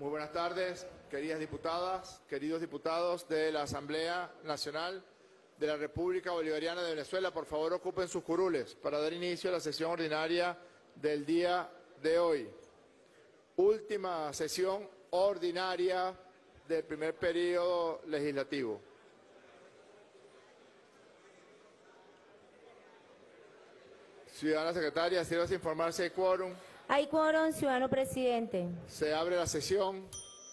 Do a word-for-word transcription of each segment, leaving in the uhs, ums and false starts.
Muy buenas tardes, queridas diputadas, queridos diputados de la Asamblea Nacional de la República Bolivariana de Venezuela. Por favor, ocupen sus curules para dar inicio a la sesión ordinaria del día de hoy. Última sesión ordinaria del primer periodo legislativo. Ciudadana secretaria, sírvase informar si hay quórum. Hay quórum, ciudadano presidente. Se abre la sesión.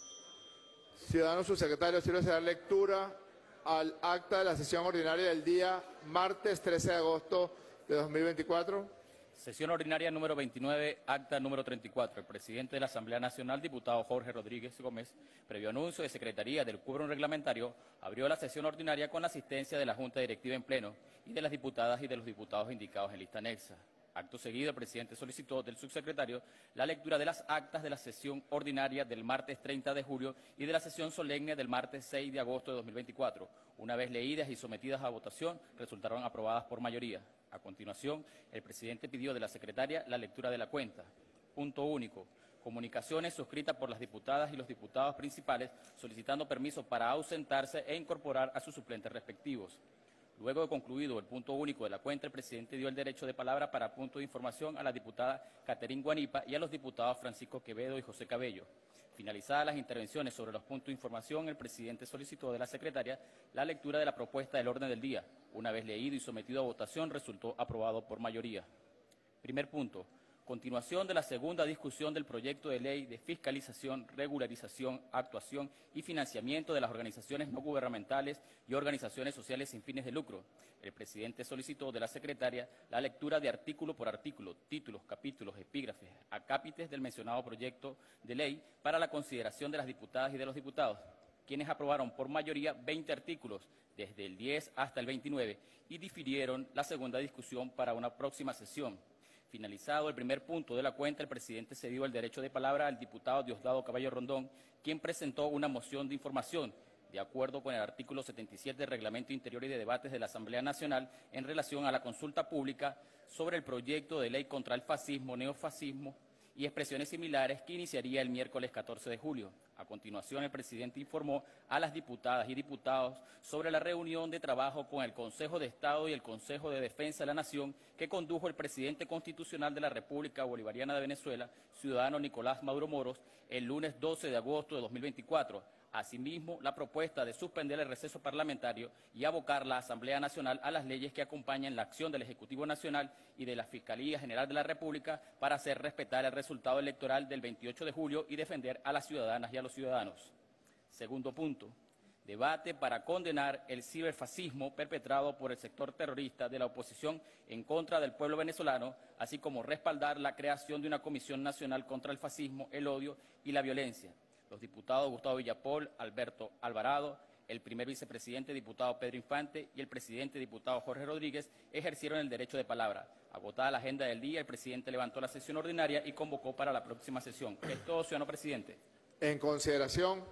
Ciudadano subsecretario, sírvase dar lectura al acta de la sesión ordinaria del día martes trece de agosto de dos mil veinticuatro. Sesión ordinaria número veintinueve, acta número treinta y cuatro. El presidente de la Asamblea Nacional, diputado Jorge Rodríguez Gómez, previo anuncio de Secretaría del quórum reglamentario, abrió la sesión ordinaria con la asistencia de la Junta Directiva en pleno y de las diputadas y de los diputados indicados en lista anexa. Acto seguido, el presidente solicitó del subsecretario la lectura de las actas de la sesión ordinaria del martes treinta de julio y de la sesión solemne del martes seis de agosto de dos mil veinticuatro. Una vez leídas y sometidas a votación, resultaron aprobadas por mayoría. A continuación, el presidente pidió de la secretaria la lectura de la cuenta. Punto único. Comunicaciones suscritas por las diputadas y los diputados principales solicitando permiso para ausentarse e incorporar a sus suplentes respectivos. Luego de concluido el punto único de la cuenta, el presidente dio el derecho de palabra para punto de información a la diputada Caterín Guanipa y a los diputados Francisco Quevedo y José Cabello. Finalizadas las intervenciones sobre los puntos de información, el presidente solicitó de la secretaria la lectura de la propuesta del orden del día. Una vez leído y sometido a votación, resultó aprobado por mayoría. Primer punto. Continuación de la segunda discusión del proyecto de ley de fiscalización, regularización, actuación y financiamiento de las organizaciones no gubernamentales y organizaciones sociales sin fines de lucro. El presidente solicitó de la secretaria la lectura de artículo por artículo, títulos, capítulos, epígrafes, acápites del mencionado proyecto de ley para la consideración de las diputadas y de los diputados, quienes aprobaron por mayoría veinte artículos, desde el diez hasta el veintinueve, y difirieron la segunda discusión para una próxima sesión. Finalizado el primer punto de la cuenta, el presidente cedió el derecho de palabra al diputado Diosdado Caballo Rondón, quien presentó una moción de información, de acuerdo con el artículo setenta y siete del Reglamento Interior y de Debates de la Asamblea Nacional, en relación a la consulta pública sobre el proyecto de ley contra el fascismo, neofascismo y expresiones similares que iniciaría el miércoles catorce de julio. A continuación, el presidente informó a las diputadas y diputados sobre la reunión de trabajo con el Consejo de Estado y el Consejo de Defensa de la Nación que condujo el presidente constitucional de la República Bolivariana de Venezuela, ciudadano Nicolás Maduro Moros, el lunes doce de agosto de dos mil veinticuatro. Asimismo, la propuesta de suspender el receso parlamentario y abocar la Asamblea Nacional a las leyes que acompañan la acción del Ejecutivo Nacional y de la Fiscalía General de la República para hacer respetar el resultado electoral del veintiocho de julio y defender a las ciudadanas y a los ciudadanos. Segundo punto. Debate para condenar el ciberfascismo perpetrado por el sector terrorista de la oposición en contra del pueblo venezolano, así como respaldar la creación de una Comisión Nacional contra el Fascismo, el Odio y la Violencia. Los diputados Gustavo Villapol, Alberto Alvarado, el primer vicepresidente diputado Pedro Infante y el presidente diputado Jorge Rodríguez ejercieron el derecho de palabra. Agotada la agenda del día, el presidente levantó la sesión ordinaria y convocó para la próxima sesión. Es todo, ciudadano presidente. En consideración,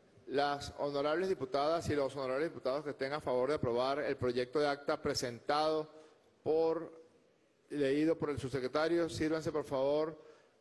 las honorables diputadas y los honorables diputados que estén a favor de aprobar el proyecto de acta presentado por, leído por el subsecretario, sírvanse por favor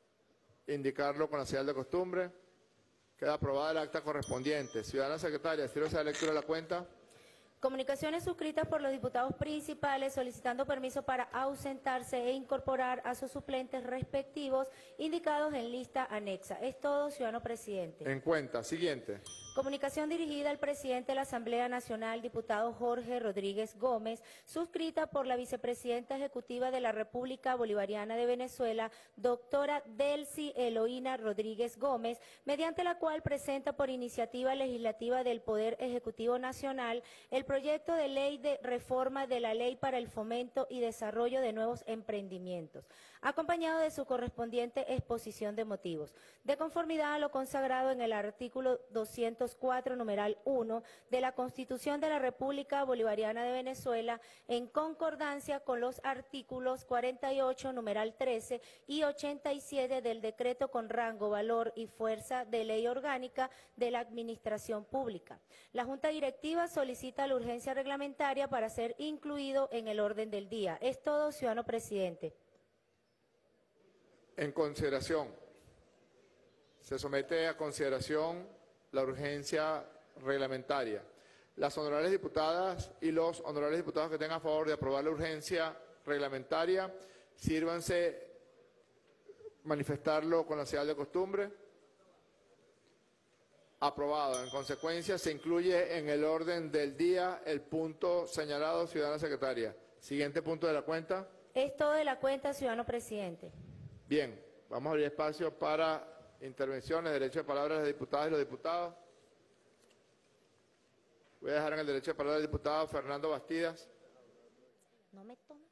indicarlo con la señal de costumbre. Queda aprobada el acta correspondiente. Ciudadana secretaria, sírvase la lectura de la cuenta. Comunicaciones suscritas por los diputados principales solicitando permiso para ausentarse e incorporar a sus suplentes respectivos indicados en lista anexa. Es todo, ciudadano presidente. En cuenta. Siguiente. Comunicación dirigida al presidente de la Asamblea Nacional, diputado Jorge Rodríguez Gómez, suscrita por la vicepresidenta ejecutiva de la República Bolivariana de Venezuela, doctora Delcy Eloína Rodríguez Gómez, mediante la cual presenta por iniciativa legislativa del Poder Ejecutivo Nacional el proyecto de ley de reforma de la Ley para el Fomento y Desarrollo de Nuevos Emprendimientos, acompañado de su correspondiente exposición de motivos, de conformidad a lo consagrado en el artículo doscientos cuatro, numeral uno, de la Constitución de la República Bolivariana de Venezuela, en concordancia con los artículos cuarenta y ocho, numeral trece, y ochenta y siete del Decreto con rango, valor y fuerza de ley orgánica de la Administración Pública. La Junta Directiva solicita la urgencia reglamentaria para ser incluido en el orden del día. Es todo, ciudadano presidente. En consideración, Se somete a consideración la urgencia reglamentaria. Las honorables diputadas y los honorables diputados que tengan a favor de aprobar la urgencia reglamentaria, sírvanse manifestarlo con la señal de costumbre. Aprobado. En consecuencia, se incluye en el orden del día el punto señalado, ciudadana secretaria. Siguiente punto de la cuenta. Es todo de la cuenta, ciudadano presidente. Bien, vamos a abrir espacio para intervenciones, derecho de palabra de las diputadas y los diputados. Voy a dejar en el derecho de palabra al diputado Fernando Bastidas. No me tome.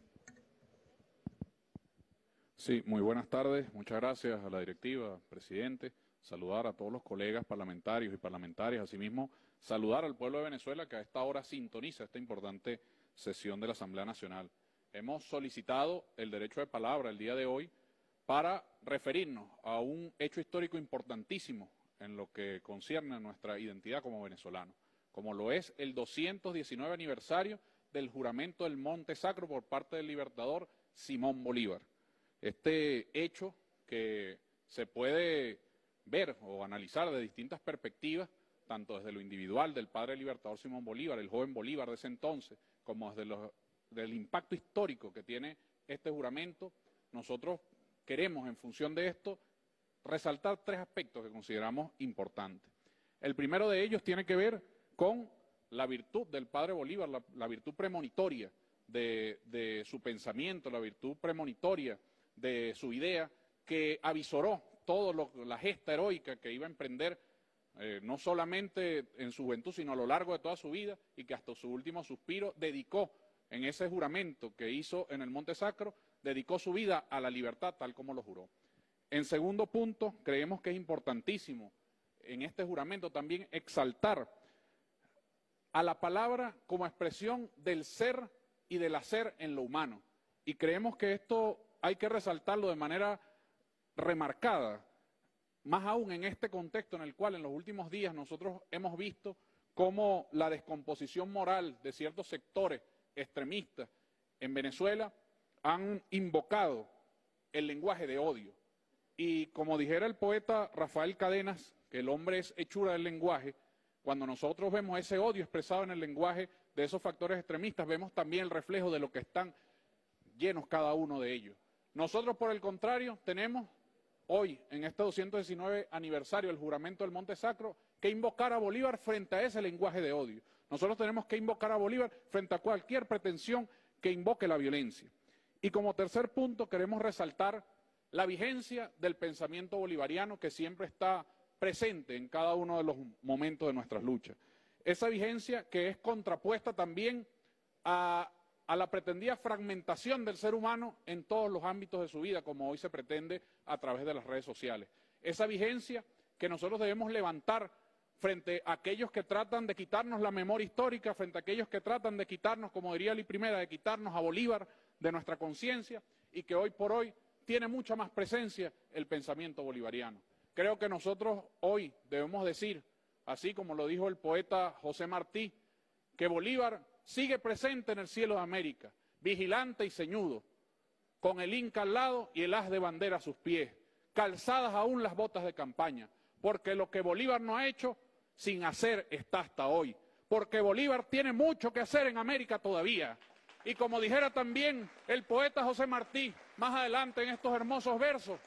Sí, muy buenas tardes. Muchas gracias a la directiva, presidente. Saludar a todos los colegas parlamentarios y parlamentarias. Asimismo, saludar al pueblo de Venezuela que a esta hora sintoniza esta importante sesión de la Asamblea Nacional. Hemos solicitado el derecho de palabra el día de hoy para referirnos a un hecho histórico importantísimo en lo que concierne a nuestra identidad como venezolanos, como lo es el doscientos diecinueve aniversario del juramento del Monte Sacro por parte del libertador Simón Bolívar. Este hecho que se puede ver o analizar de distintas perspectivas, tanto desde lo individual del padre libertador Simón Bolívar, el joven Bolívar de ese entonces, como desde los, del impacto histórico que tiene este juramento, nosotros queremos, en función de esto, resaltar tres aspectos que consideramos importantes. El primero de ellos tiene que ver con la virtud del padre Bolívar, la, la virtud premonitoria de, de su pensamiento, la virtud premonitoria de su idea, que avisoró toda la gesta heroica que iba a emprender, eh, no solamente en su juventud, sino a lo largo de toda su vida, y que hasta su último suspiro dedicó en ese juramento que hizo en el Monte Sacro, dedicó su vida a la libertad tal como lo juró. En segundo punto, creemos que es importantísimo en este juramento también exaltar a la palabra como expresión del ser y del hacer en lo humano. Y creemos que esto hay que resaltarlo de manera remarcada, más aún en este contexto en el cual en los últimos días nosotros hemos visto cómo la descomposición moral de ciertos sectores extremistas en Venezuela han invocado el lenguaje de odio. Y como dijera el poeta Rafael Cadenas, que el hombre es hechura del lenguaje, cuando nosotros vemos ese odio expresado en el lenguaje de esos factores extremistas, vemos también el reflejo de lo que están llenos cada uno de ellos. Nosotros, por el contrario, tenemos hoy, en este doscientos diecinueve aniversario del juramento del Monte Sacro, que invocar a Bolívar frente a ese lenguaje de odio. Nosotros tenemos que invocar a Bolívar frente a cualquier pretensión que invoque la violencia. Y como tercer punto, queremos resaltar la vigencia del pensamiento bolivariano que siempre está presente en cada uno de los momentos de nuestras luchas. Esa vigencia que es contrapuesta también a, a la pretendida fragmentación del ser humano en todos los ámbitos de su vida, como hoy se pretende a través de las redes sociales. Esa vigencia que nosotros debemos levantar frente a aquellos que tratan de quitarnos la memoria histórica, frente a aquellos que tratan de quitarnos, como diría Li Primera, de quitarnos a Bolívar de nuestra conciencia, y que hoy por hoy tiene mucha más presencia el pensamiento bolivariano. Creo que nosotros hoy debemos decir, así como lo dijo el poeta José Martí, que Bolívar sigue presente en el cielo de América, vigilante y ceñudo, con el Inca al lado y el haz de bandera a sus pies, calzadas aún las botas de campaña, porque lo que Bolívar no ha hecho, sin hacer está hasta hoy, porque Bolívar tiene mucho que hacer en América todavía. Y como dijera también el poeta José Martí, más adelante en estos hermosos versos,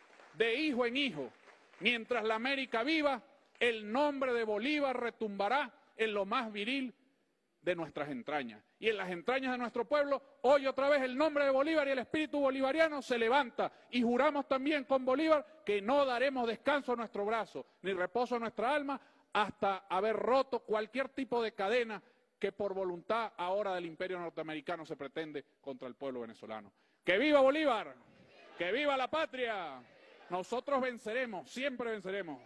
de hijo en hijo, mientras la América viva, el nombre de Bolívar retumbará en lo más viril de nuestras entrañas. Y en las entrañas de nuestro pueblo, hoy otra vez el nombre de Bolívar y el espíritu bolivariano se levanta. Y juramos también con Bolívar que no daremos descanso a nuestro brazo, ni reposo a nuestra alma, hasta haber roto cualquier tipo de cadena que por voluntad ahora del imperio norteamericano se pretende contra el pueblo venezolano. ¡Que viva Bolívar! ¡Que viva la patria! Nosotros venceremos, siempre venceremos.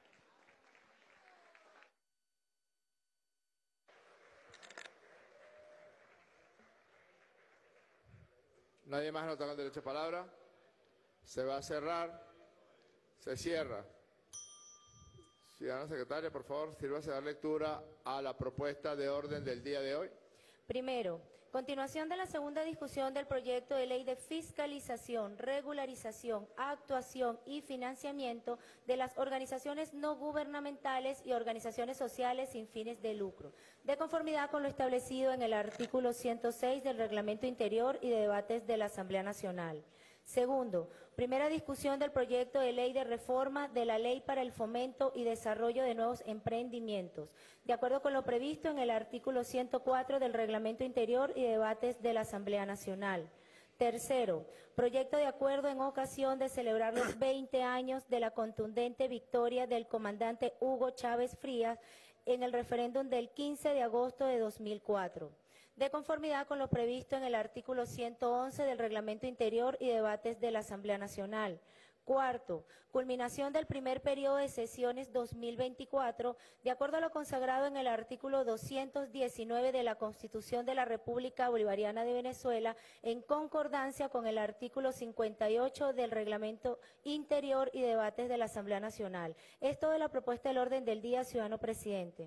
Nadie más no tenga el derecho de palabra. Se va a cerrar. Se cierra. Ciudadana secretaria, por favor, sírvase a dar lectura a la propuesta de orden del día de hoy. Primero, Continuación de la segunda discusión del proyecto de ley de fiscalización, regularización, actuación y financiamiento de las organizaciones no gubernamentales y organizaciones sociales sin fines de lucro, de conformidad con lo establecido en el artículo ciento seis del Reglamento Interior y de Debates de la Asamblea Nacional. Segundo, primera discusión del proyecto de ley de reforma de la Ley para el Fomento y Desarrollo de Nuevos Emprendimientos, de acuerdo con lo previsto en el artículo ciento cuatro del Reglamento Interior y Debates de la Asamblea Nacional. Tercero, proyecto de acuerdo en ocasión de celebrar los veinte años de la contundente victoria del comandante Hugo Chávez Frías en el referéndum del quince de agosto de dos mil cuatro. De conformidad con lo previsto en el artículo ciento once del Reglamento Interior y Debates de la Asamblea Nacional. Cuarto, culminación del primer periodo de sesiones dos mil veinticuatro, de acuerdo a lo consagrado en el artículo doscientos diecinueve de la Constitución de la República Bolivariana de Venezuela, en concordancia con el artículo cincuenta y ocho del Reglamento Interior y Debates de la Asamblea Nacional. Es toda la propuesta del orden del día, ciudadano presidente.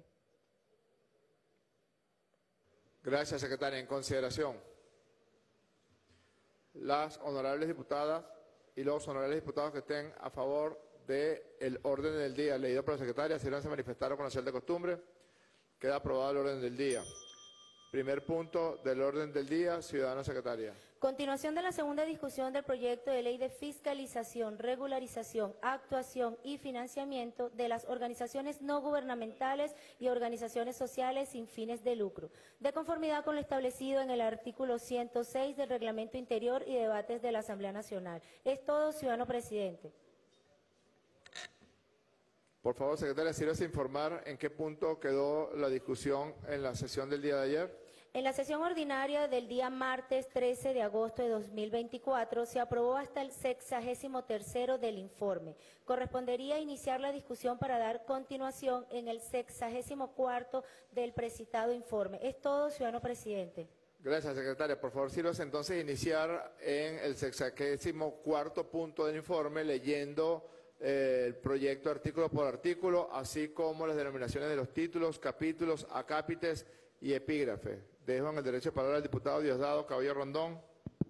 Gracias, secretaria. En consideración, las honorables diputadas y los honorables diputados que estén a favor del orden del día leído por la secretaria, si no se manifestaron con la señal de costumbre, queda aprobado el orden del día. Primer punto del orden del día, ciudadana secretaria. Continuación de la segunda discusión del proyecto de ley de fiscalización, regularización, actuación y financiamiento de las organizaciones no gubernamentales y organizaciones sociales sin fines de lucro, de conformidad con lo establecido en el artículo ciento seis del Reglamento Interior y Debates de la Asamblea Nacional. Es todo, ciudadano presidente. Por favor, secretaria, sírvase informar en qué punto quedó la discusión en la sesión del día de ayer. En la sesión ordinaria del día martes trece de agosto de dos mil veinticuatro se aprobó hasta el sexagésimo tercero del informe. Correspondería iniciar la discusión para dar continuación en el sexagésimo cuarto del precitado informe. Es todo, ciudadano presidente. Gracias, secretaria. Por favor, sírvase entonces iniciar en el sexagésimo cuarto punto del informe leyendo eh, el proyecto artículo por artículo, así como las denominaciones de los títulos, capítulos, acápites y epígrafe. Dejo en el derecho de palabra al diputado Diosdado Cabello Rondón.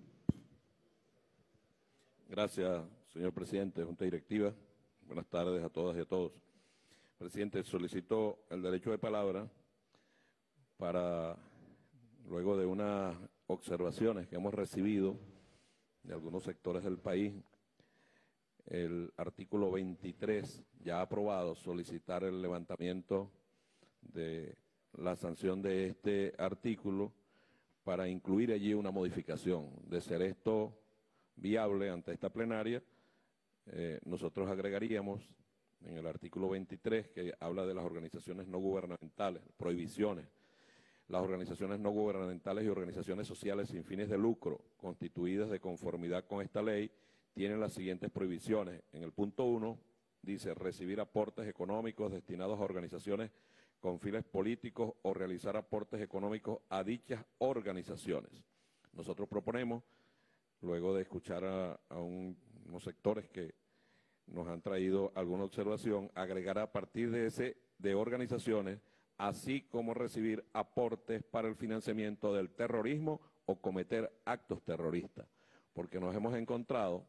Gracias, señor presidente, Junta Directiva. Buenas tardes a todas y a todos. Presidente, solicito el derecho de palabra para, luego de unas observaciones que hemos recibido de algunos sectores del país, el artículo veintitrés ya aprobado, solicitar el levantamiento de la sanción de este artículo para incluir allí una modificación. De ser esto viable ante esta plenaria, eh, nosotros agregaríamos en el artículo veintitrés, que habla de las organizaciones no gubernamentales, prohibiciones. Las organizaciones no gubernamentales y organizaciones sociales sin fines de lucro, constituidas de conformidad con esta ley, tienen las siguientes prohibiciones. En el punto uno dice recibir aportes económicos destinados a organizaciones con fines políticos o realizar aportes económicos a dichas organizaciones. Nosotros proponemos, luego de escuchar a, a un, unos sectores que nos han traído alguna observación, agregar a partir de ese de organizaciones, así como recibir aportes para el financiamiento del terrorismo o cometer actos terroristas, porque nos hemos encontrado,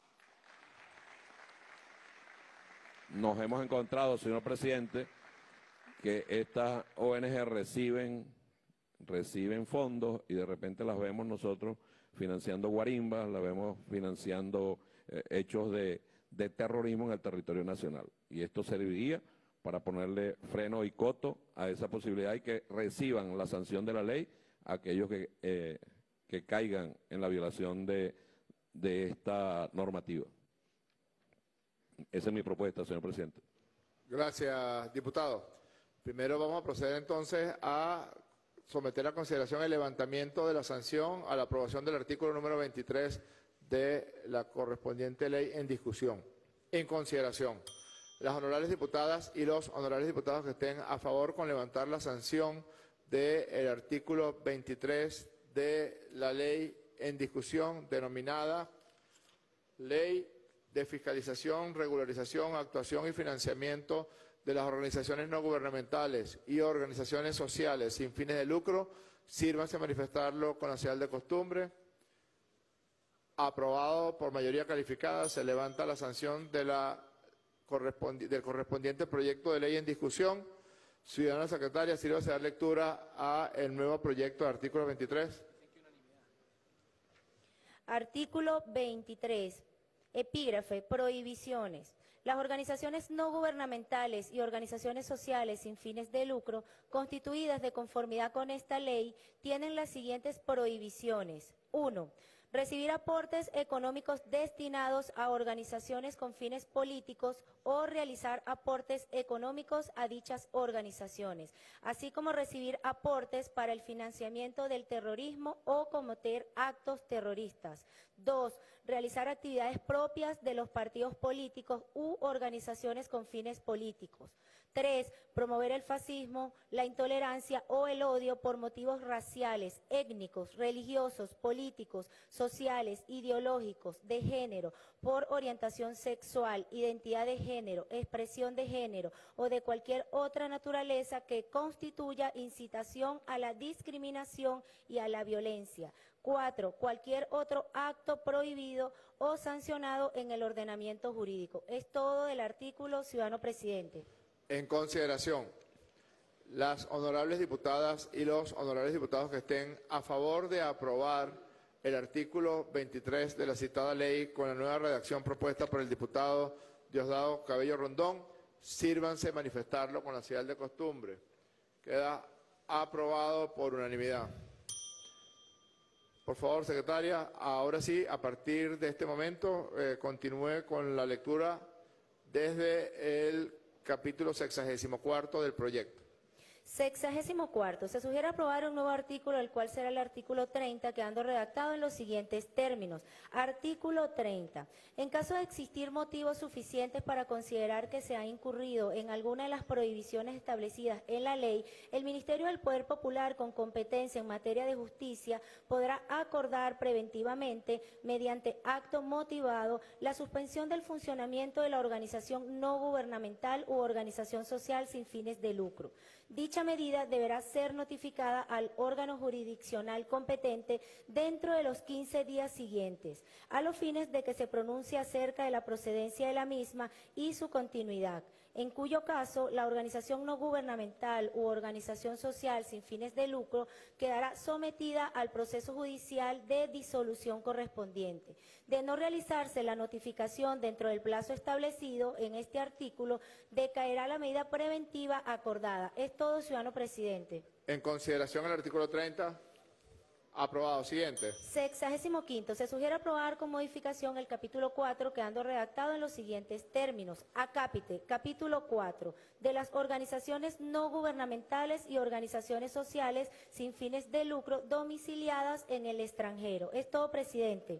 nos hemos encontrado, señor presidente, que estas O N G reciben, reciben fondos y de repente las vemos nosotros financiando guarimbas, las vemos financiando eh, hechos de, de terrorismo en el territorio nacional. Y esto serviría para ponerle freno y coto a esa posibilidad y que reciban la sanción de la ley aquellos que, eh, que caigan en la violación de, de esta normativa. Esa es mi propuesta, señor presidente. Gracias, diputado. Primero vamos a proceder entonces a someter a consideración el levantamiento de la sanción a la aprobación del artículo número veintitrés de la correspondiente ley en discusión. En consideración, las honorables diputadas y los honorables diputados que estén a favor con levantar la sanción del artículo veintitrés de la ley en discusión denominada Ley de Fiscalización, Regularización, Actuación y Financiamiento de las organizaciones no gubernamentales y organizaciones sociales sin fines de lucro, sírvanse a manifestarlo con la señal de costumbre. Aprobado por mayoría calificada, se levanta la sanción de la correspondi- del correspondiente proyecto de ley en discusión. Ciudadana secretaria, sírvase a dar lectura a el nuevo proyecto de artículo veintitrés. Artículo veintitrés. Epígrafe. Prohibiciones. Las organizaciones no gubernamentales y organizaciones sociales sin fines de lucro constituidas de conformidad con esta ley tienen las siguientes prohibiciones. uno. Recibir aportes económicos destinados a organizaciones con fines políticos o realizar aportes económicos a dichas organizaciones, así como recibir aportes para el financiamiento del terrorismo o cometer actos terroristas. Dos. Realizar actividades propias de los partidos políticos u organizaciones con fines políticos. Tres. Promover el fascismo, la intolerancia o el odio por motivos raciales, étnicos, religiosos, políticos, sociales, ideológicos, de género, por orientación sexual, identidad de género, expresión de género o de cualquier otra naturaleza que constituya incitación a la discriminación y a la violencia. Cuatro. Cualquier otro acto prohibido o sancionado en el ordenamiento jurídico. Es todo del artículo, ciudadano presidente. En consideración, las honorables diputadas y los honorables diputados que estén a favor de aprobar el artículo veintitrés de la citada ley con la nueva redacción propuesta por el diputado Diosdado Cabello Rondón, sírvanse manifestarlo con la señal de costumbre. Queda aprobado por unanimidad. Por favor, secretaria, ahora sí, a partir de este momento, eh, continúe con la lectura desde el capítulo sexagésimo cuarto del proyecto. Sexagésimo cuarto. Se sugiere aprobar un nuevo artículo, el cual será el artículo treinta, quedando redactado en los siguientes términos. Artículo treinta. En caso de existir motivos suficientes para considerar que se ha incurrido en alguna de las prohibiciones establecidas en la ley, el Ministerio del Poder Popular, con competencia en materia de justicia, podrá acordar preventivamente, mediante acto motivado, la suspensión del funcionamiento de la organización no gubernamental u organización social sin fines de lucro. Dicha medida deberá ser notificada al órgano jurisdiccional competente dentro de los quince días siguientes, a los fines de que se pronuncie acerca de la procedencia de la misma y su continuidad, en cuyo caso la organización no gubernamental u organización social sin fines de lucro quedará sometida al proceso judicial de disolución correspondiente. De no realizarse la notificación dentro del plazo establecido en este artículo, decaerá la medida preventiva acordada. Es todo, ciudadano presidente. En consideración el artículo treinta, aprobado. Siguiente. Sexagésimo quinto. Se sugiere aprobar con modificación el capítulo cuatro, quedando redactado en los siguientes términos. Acápite, capítulo cuatro, de las organizaciones no gubernamentales y organizaciones sociales sin fines de lucro domiciliadas en el extranjero. Es todo, presidente.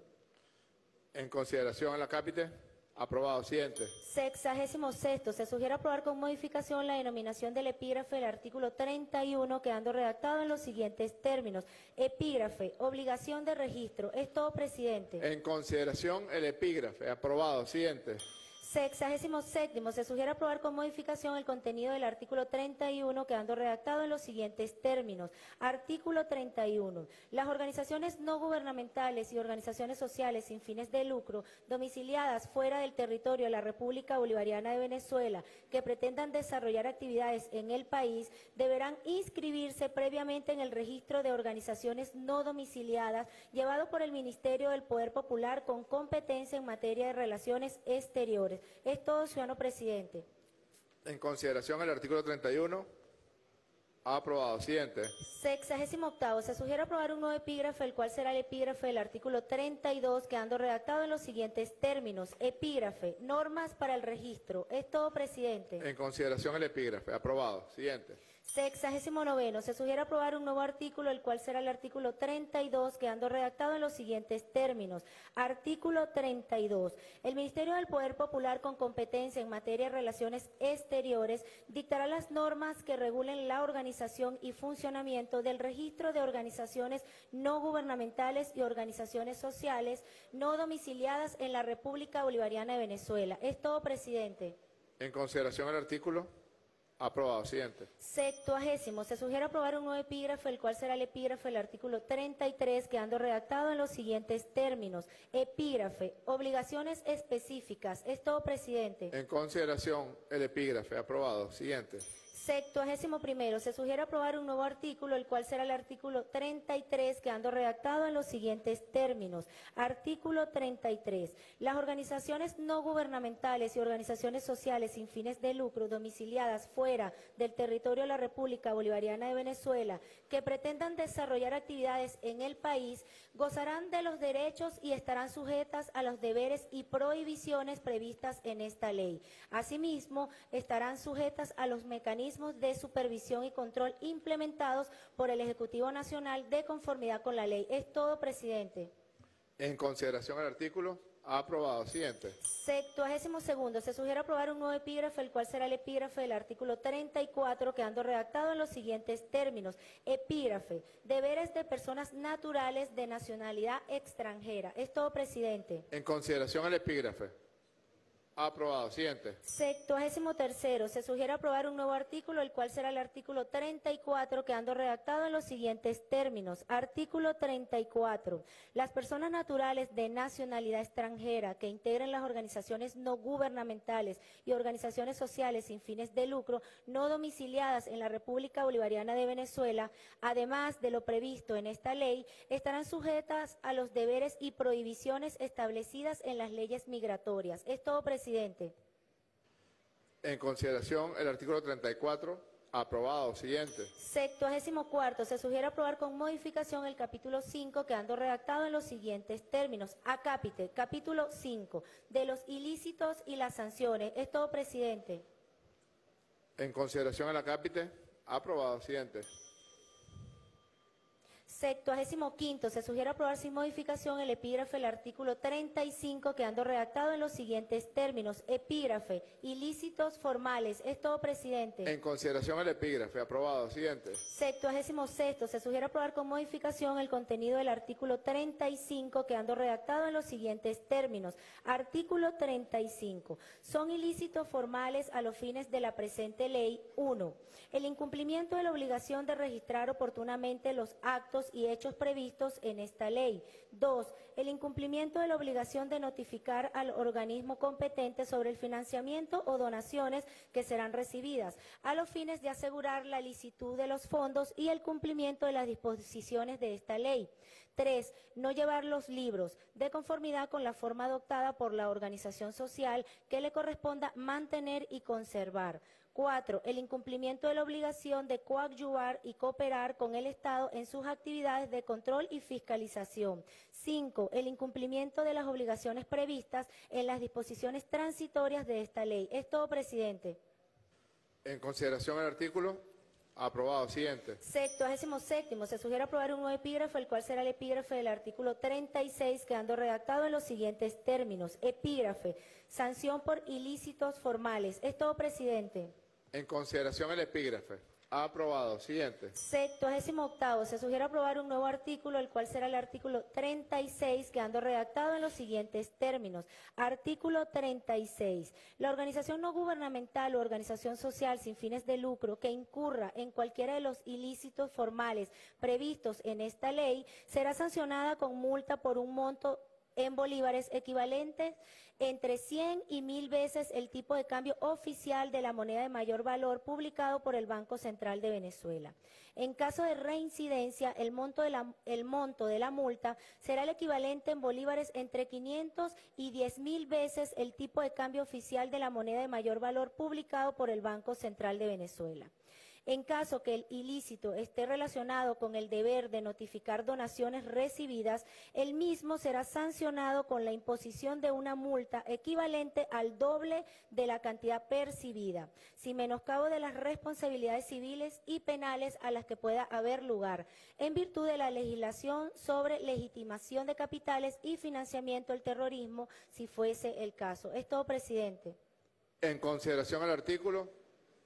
En consideración el acápite, aprobado. Siguiente. Sexagésimo sexto. Se sugiere aprobar con modificación la denominación del epígrafe del artículo treinta y uno, quedando redactado en los siguientes términos. Epígrafe, obligación de registro. Es todo, presidente. En consideración el epígrafe, aprobado. Siguiente. Sexagésimo séptimo. Se sugiere aprobar con modificación el contenido del artículo treinta y uno, quedando redactado en los siguientes términos. Artículo treinta y uno. Las organizaciones no gubernamentales y organizaciones sociales sin fines de lucro domiciliadas fuera del territorio de la República Bolivariana de Venezuela que pretendan desarrollar actividades en el país deberán inscribirse previamente en el registro de organizaciones no domiciliadas llevado por el Ministerio del Poder Popular con competencia en materia de relaciones exteriores. Es todo, ciudadano presidente. En consideración el artículo treinta y uno, aprobado. Siguiente. Sexagésimo octavo. Se sugiere aprobar un nuevo epígrafe, el cual será el epígrafe del artículo treinta y dos, quedando redactado en los siguientes términos. Epígrafe, normas para el registro. Es todo, presidente. En consideración el epígrafe, aprobado. Siguiente. Sexagésimo noveno. Se sugiere aprobar un nuevo artículo, el cual será el artículo treinta y dos, quedando redactado en los siguientes términos. Artículo treinta y dos. El Ministerio del Poder Popular, con competencia en materia de relaciones exteriores, dictará las normas que regulen la organización y funcionamiento del registro de organizaciones no gubernamentales y organizaciones sociales no domiciliadas en la República Bolivariana de Venezuela. Es todo, presidente. En consideración el artículo, Aprobado. Siguiente. Septuagésimo, se sugiere aprobar un nuevo epígrafe, el cual será el epígrafe del artículo treinta y tres, quedando redactado en los siguientes términos. Epígrafe, obligaciones específicas. Es todo, presidente. En consideración el epígrafe. Aprobado. Siguiente. Septuagésimo primero, se sugiere aprobar un nuevo artículo, el cual será el artículo treinta y tres, quedando redactado en los siguientes términos. Artículo treinta y tres. Las organizaciones no gubernamentales y organizaciones sociales sin fines de lucro domiciliadas fuera del territorio de la República Bolivariana de Venezuela que pretendan desarrollar actividades en el país gozarán de los derechos y estarán sujetas a los deberes y prohibiciones previstas en esta ley. Asimismo, estarán sujetas a los mecanismos de supervisión y control implementados por el Ejecutivo Nacional de conformidad con la ley. Es todo, presidente. En consideración el artículo. Aprobado. Siguiente. Septuagésimo segundo, se sugiere aprobar un nuevo epígrafe, el cual será el epígrafe del artículo treinta y cuatro, quedando redactado en los siguientes términos. Epígrafe, deberes de personas naturales de nacionalidad extranjera. Es todo, presidente. En consideración el epígrafe. Aprobado. Siguiente. Septuagésimo tercero, se sugiere aprobar un nuevo artículo, el cual será el artículo treinta y cuatro, quedando redactado en los siguientes términos. Artículo treinta y cuatro. Las personas naturales de nacionalidad extranjera que integren las organizaciones no gubernamentales y organizaciones sociales sin fines de lucro no domiciliadas en la República Bolivariana de Venezuela, además de lo previsto en esta ley, estarán sujetas a los deberes y prohibiciones establecidas en las leyes migratorias. Es todo, presidente. Presidente. En consideración el artículo treinta y cuatro. Aprobado. Siguiente. Septuagésimo cuarto, se sugiere aprobar con modificación el capítulo cinco, quedando redactado en los siguientes términos. Acápite, capítulo cinco, de los ilícitos y las sanciones. Es todo, presidente. En consideración el acápite. Aprobado. Siguiente. Septuagésimo quinto, se sugiere aprobar sin modificación el epígrafe del artículo treinta y cinco, quedando redactado en los siguientes términos. Epígrafe, ilícitos formales. Es todo, presidente. En consideración el epígrafe. Aprobado. Siguiente. Septuagésimo sexto, se sugiere aprobar con modificación el contenido del artículo treinta y cinco, quedando redactado en los siguientes términos. Artículo treinta y cinco. Son ilícitos formales a los fines de la presente ley. uno. El incumplimiento de la obligación de registrar oportunamente los actos y hechos previstos en esta ley. Dos, el incumplimiento de la obligación de notificar al organismo competente sobre el financiamiento o donaciones que serán recibidas, a los fines de asegurar la licitud de los fondos y el cumplimiento de las disposiciones de esta ley. Tres, no llevar los libros de conformidad con la forma adoptada por la organización social que le corresponda mantener y conservar. Cuatro, el incumplimiento de la obligación de coadyuvar y cooperar con el Estado en sus actividades de control y fiscalización. Cinco, el incumplimiento de las obligaciones previstas en las disposiciones transitorias de esta ley. Es todo, presidente. En consideración el artículo. Aprobado. Siguiente. Septuagésimo séptimo, se sugiere aprobar un nuevo epígrafe, el cual será el epígrafe del artículo treinta y seis, quedando redactado en los siguientes términos. Epígrafe, sanción por ilícitos formales. Es todo, presidente. En consideración el epígrafe. Aprobado. Siguiente. Septuagésimo octavo, se sugiere aprobar un nuevo artículo, el cual será el artículo treinta y seis, quedando redactado en los siguientes términos. Artículo treinta y seis. La organización no gubernamental o organización social sin fines de lucro que incurra en cualquiera de los ilícitos formales previstos en esta ley será sancionada con multa por un monto en bolívares equivalentes entre cien y mil veces el tipo de cambio oficial de la moneda de mayor valor publicado por el Banco Central de Venezuela. En caso de reincidencia, el monto de la, el monto de la multa será el equivalente en bolívares entre quinientos y diez mil veces el tipo de cambio oficial de la moneda de mayor valor publicado por el Banco Central de Venezuela. En caso que el ilícito esté relacionado con el deber de notificar donaciones recibidas, el mismo será sancionado con la imposición de una multa equivalente al doble de la cantidad percibida, sin menoscabo de las responsabilidades civiles y penales a las que pueda haber lugar, en virtud de la legislación sobre legitimación de capitales y financiamiento del terrorismo, si fuese el caso. Es todo, presidente. En consideración al artículo.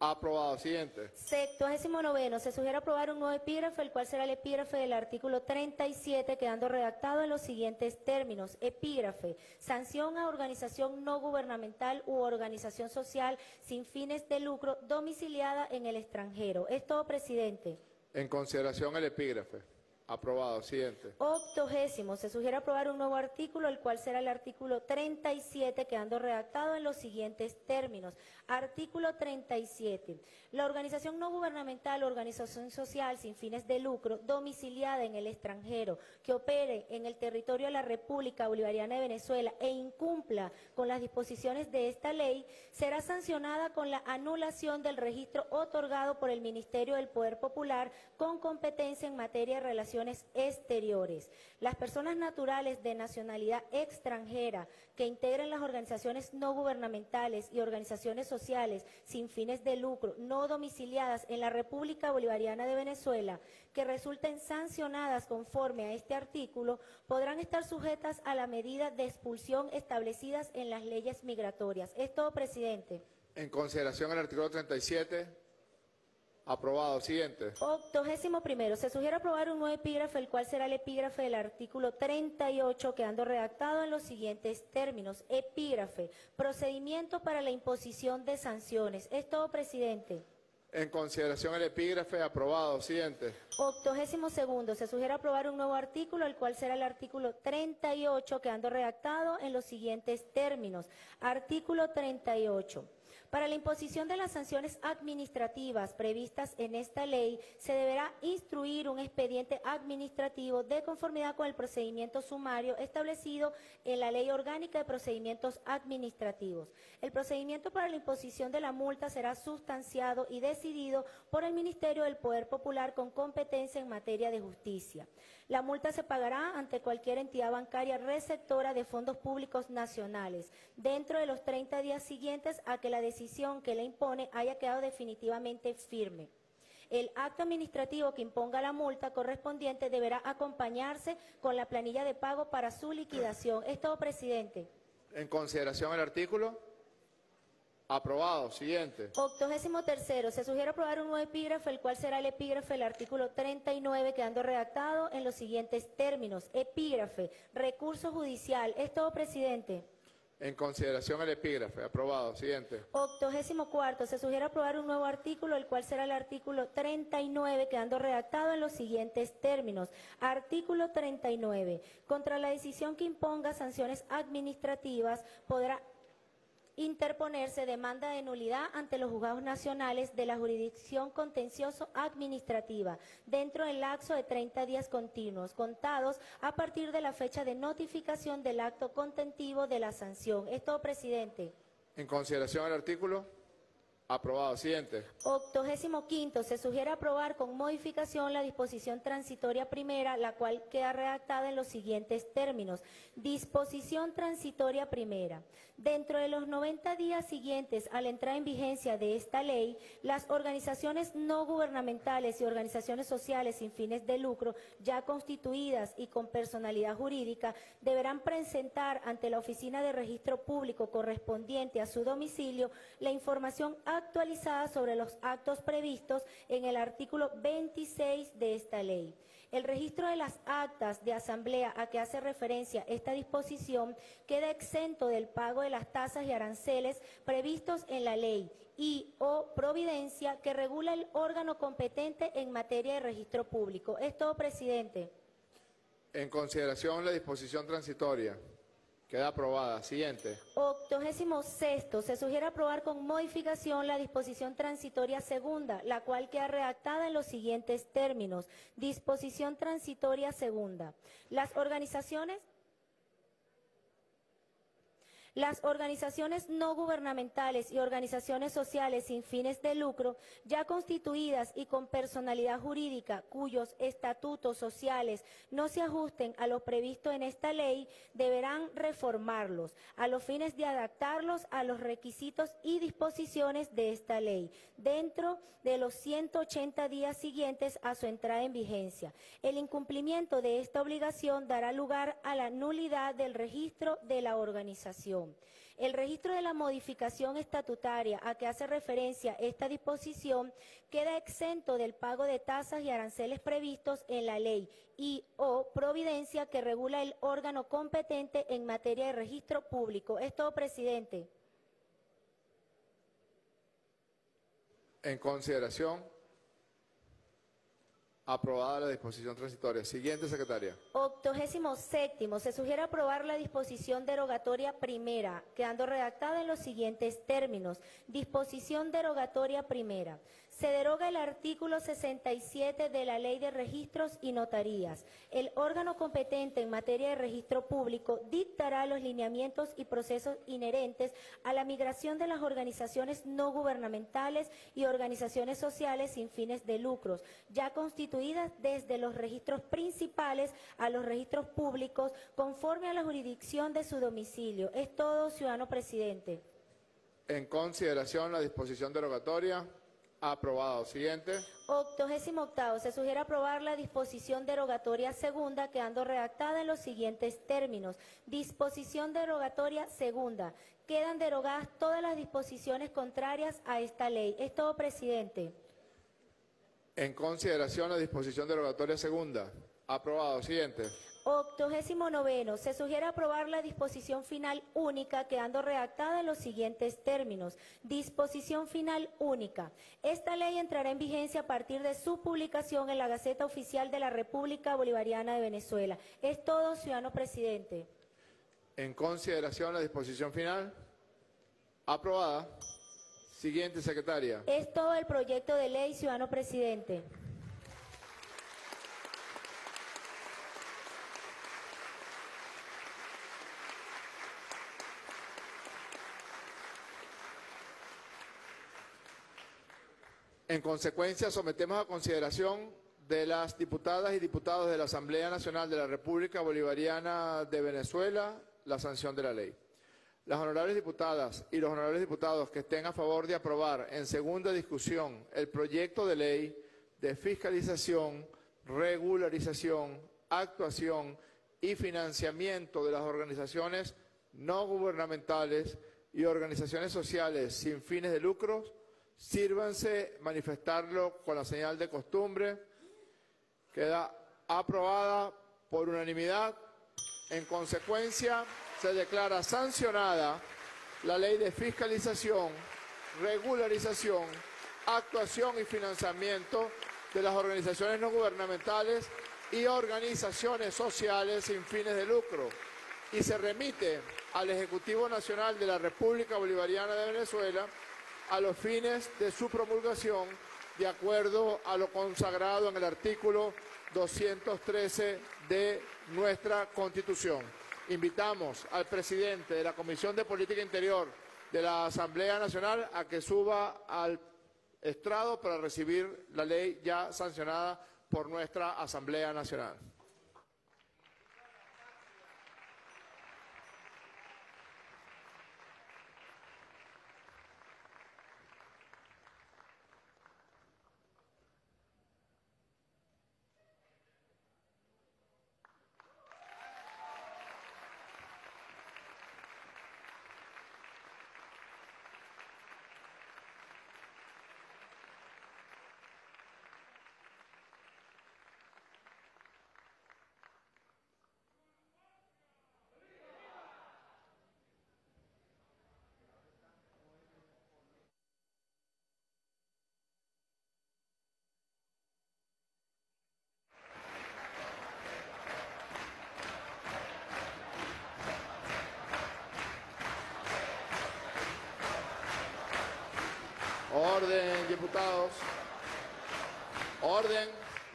Aprobado. Siguiente. Septuagésimo noveno, se sugiere aprobar un nuevo epígrafe, el cual será el epígrafe del artículo treinta y siete, quedando redactado en los siguientes términos. Epígrafe: sanción a organización no gubernamental u organización social sin fines de lucro domiciliada en el extranjero. Es todo, presidente. En consideración el epígrafe. Aprobado. Siguiente. Octogésimo, se sugiere aprobar un nuevo artículo, el cual será el artículo treinta y siete, quedando redactado en los siguientes términos. Artículo treinta y siete. La organización no gubernamental o organización social sin fines de lucro domiciliada en el extranjero que opere en el territorio de la República Bolivariana de Venezuela e incumpla con las disposiciones de esta ley será sancionada con la anulación del registro otorgado por el Ministerio del Poder Popular con competencia en materia de relaciones exteriores. Las personas naturales de nacionalidad extranjera que integren las organizaciones no gubernamentales y organizaciones sociales sin fines de lucro no domiciliadas en la República Bolivariana de Venezuela que resulten sancionadas conforme a este artículo podrán estar sujetas a la medida de expulsión establecidas en las leyes migratorias. Es todo, presidente. En consideración el artículo treinta y siete. Aprobado. Siguiente. Octogésimo primero, se sugiere aprobar un nuevo epígrafe, el cual será el epígrafe del artículo treinta y ocho, quedando redactado en los siguientes términos. Epígrafe: procedimiento para la imposición de sanciones. Es todo, presidente. En consideración el epígrafe. Aprobado. Siguiente. Octogésimo segundo, se sugiere aprobar un nuevo artículo, el cual será el artículo treinta y ocho, quedando redactado en los siguientes términos. Artículo treinta y ocho. Para la imposición de las sanciones administrativas previstas en esta ley, se deberá instruir un expediente administrativo de conformidad con el procedimiento sumario establecido en la Ley Orgánica de Procedimientos Administrativos. El procedimiento para la imposición de la multa será sustanciado y decidido por el Ministerio del Poder Popular con competencia en materia de justicia. La multa se pagará ante cualquier entidad bancaria receptora de fondos públicos nacionales dentro de los treinta días siguientes a que la decisión que la impone haya quedado definitivamente firme. El acto administrativo que imponga la multa correspondiente deberá acompañarse con la planilla de pago para su liquidación. Es todo, presidente. En consideración el artículo. Aprobado. Siguiente. Octogésimo tercero, se sugiere aprobar un nuevo epígrafe, el cual será el epígrafe del artículo treinta y nueve, quedando redactado en los siguientes términos. Epígrafe: recurso judicial. Es todo, presidente. En consideración el epígrafe. Aprobado. Siguiente. Octogésimo cuarto, se sugiere aprobar un nuevo artículo, el cual será el artículo treinta y nueve, quedando redactado en los siguientes términos. Artículo treinta y nueve. Contra la decisión que imponga sanciones administrativas podrá interponerse demanda de nulidad ante los juzgados nacionales de la jurisdicción contencioso administrativa dentro del lapso de treinta días continuos, contados a partir de la fecha de notificación del acto contentivo de la sanción. Es todo, presidente. En consideración el artículo. Aprobado. Siguiente. Octogésimo quinto, se sugiere aprobar con modificación la disposición transitoria primera, la cual queda redactada en los siguientes términos. Disposición transitoria primera. Dentro de los noventa días siguientes a la entrada en vigencia de esta ley, las organizaciones no gubernamentales y organizaciones sociales sin fines de lucro ya constituidas y con personalidad jurídica deberán presentar ante la Oficina de Registro Público correspondiente a su domicilio la información actualizada sobre los actos previstos en el artículo veintiséis de esta ley. El registro de las actas de asamblea a que hace referencia esta disposición queda exento del pago de las tasas y aranceles previstos en la ley y o providencia que regula el órgano competente en materia de registro público. Es todo, presidente. En consideración la disposición transitoria. Queda aprobada. Siguiente. Octogésimo sexto, se sugiere aprobar con modificación la disposición transitoria segunda, la cual queda redactada en los siguientes términos. Disposición transitoria segunda. Las organizaciones Las organizaciones no gubernamentales y organizaciones sociales sin fines de lucro, ya constituidas y con personalidad jurídica, cuyos estatutos sociales no se ajusten a lo previsto en esta ley, deberán reformarlos a los fines de adaptarlos a los requisitos y disposiciones de esta ley, dentro de los ciento ochenta días siguientes a su entrada en vigencia. El incumplimiento de esta obligación dará lugar a la nulidad del registro de la organización. El registro de la modificación estatutaria a que hace referencia esta disposición queda exento del pago de tasas y aranceles previstos en la ley y o providencia que regula el órgano competente en materia de registro público. Es todo, presidente. En consideración, aprobada la disposición transitoria. Siguiente, secretaria. Octogésimo séptimo, se sugiere aprobar la disposición derogatoria primera, quedando redactada en los siguientes términos. Disposición derogatoria primera. Se deroga el artículo sesenta y siete de la Ley de Registros y Notarías. El órgano competente en materia de registro público dictará los lineamientos y procesos inherentes a la migración de las organizaciones no gubernamentales y organizaciones sociales sin fines de lucros, ya constituidas desde los registros principales a los registros públicos conforme a la jurisdicción de su domicilio. Es todo, ciudadano presidente. En consideración, la disposición derogatoria. Aprobado. Siguiente. Octogésimo octavo, se sugiere aprobar la disposición derogatoria segunda, quedando redactada en los siguientes términos. Disposición derogatoria segunda. Quedan derogadas todas las disposiciones contrarias a esta ley. Es todo, presidente. En consideración, la disposición derogatoria segunda. Aprobado. Siguiente. Octogésimo noveno, se sugiere aprobar la disposición final única, quedando redactada en los siguientes términos. Disposición final única. Esta ley entrará en vigencia a partir de su publicación en la Gaceta Oficial de la República Bolivariana de Venezuela. Es todo, ciudadano presidente. En consideración, la disposición final. Aprobada. Siguiente, secretaria. Es todo el proyecto de ley, ciudadano presidente. En consecuencia, sometemos a consideración de las diputadas y diputados de la Asamblea Nacional de la República Bolivariana de Venezuela la sanción de la ley. Las honorables diputadas y los honorables diputados que estén a favor de aprobar en segunda discusión el proyecto de ley de fiscalización, regularización, actuación y financiamiento de las organizaciones no gubernamentales y organizaciones sociales sin fines de lucro, sírvanse manifestarlo con la señal de costumbre. Queda aprobada por unanimidad. En consecuencia, se declara sancionada la ley de fiscalización, regularización, actuación y financiamiento de las organizaciones no gubernamentales y organizaciones sociales sin fines de lucro y se remite al Ejecutivo Nacional de la República Bolivariana de Venezuela a los fines de su promulgación, de acuerdo a lo consagrado en el artículo doscientos trece de nuestra Constitución. Invitamos al presidente de la Comisión de Política Interior de la Asamblea Nacional a que suba al estrado para recibir la ley ya sancionada por nuestra Asamblea Nacional. Orden, diputados. Orden.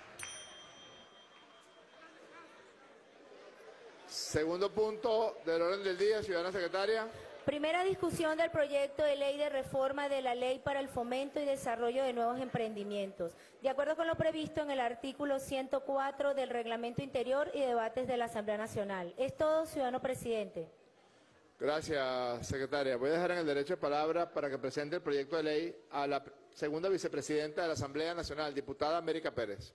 Segundo punto del orden del día, ciudadana secretaria. Primera discusión del proyecto de ley de reforma de la Ley para el Fomento y Desarrollo de Nuevos Emprendimientos. De acuerdo con lo previsto en el artículo ciento cuatro del Reglamento Interior y Debates de la Asamblea Nacional. Es todo, ciudadano presidente. Gracias, secretaria. Voy a dejar en el derecho de palabra para que presente el proyecto de ley a la segunda vicepresidenta de la Asamblea Nacional, diputada América Pérez.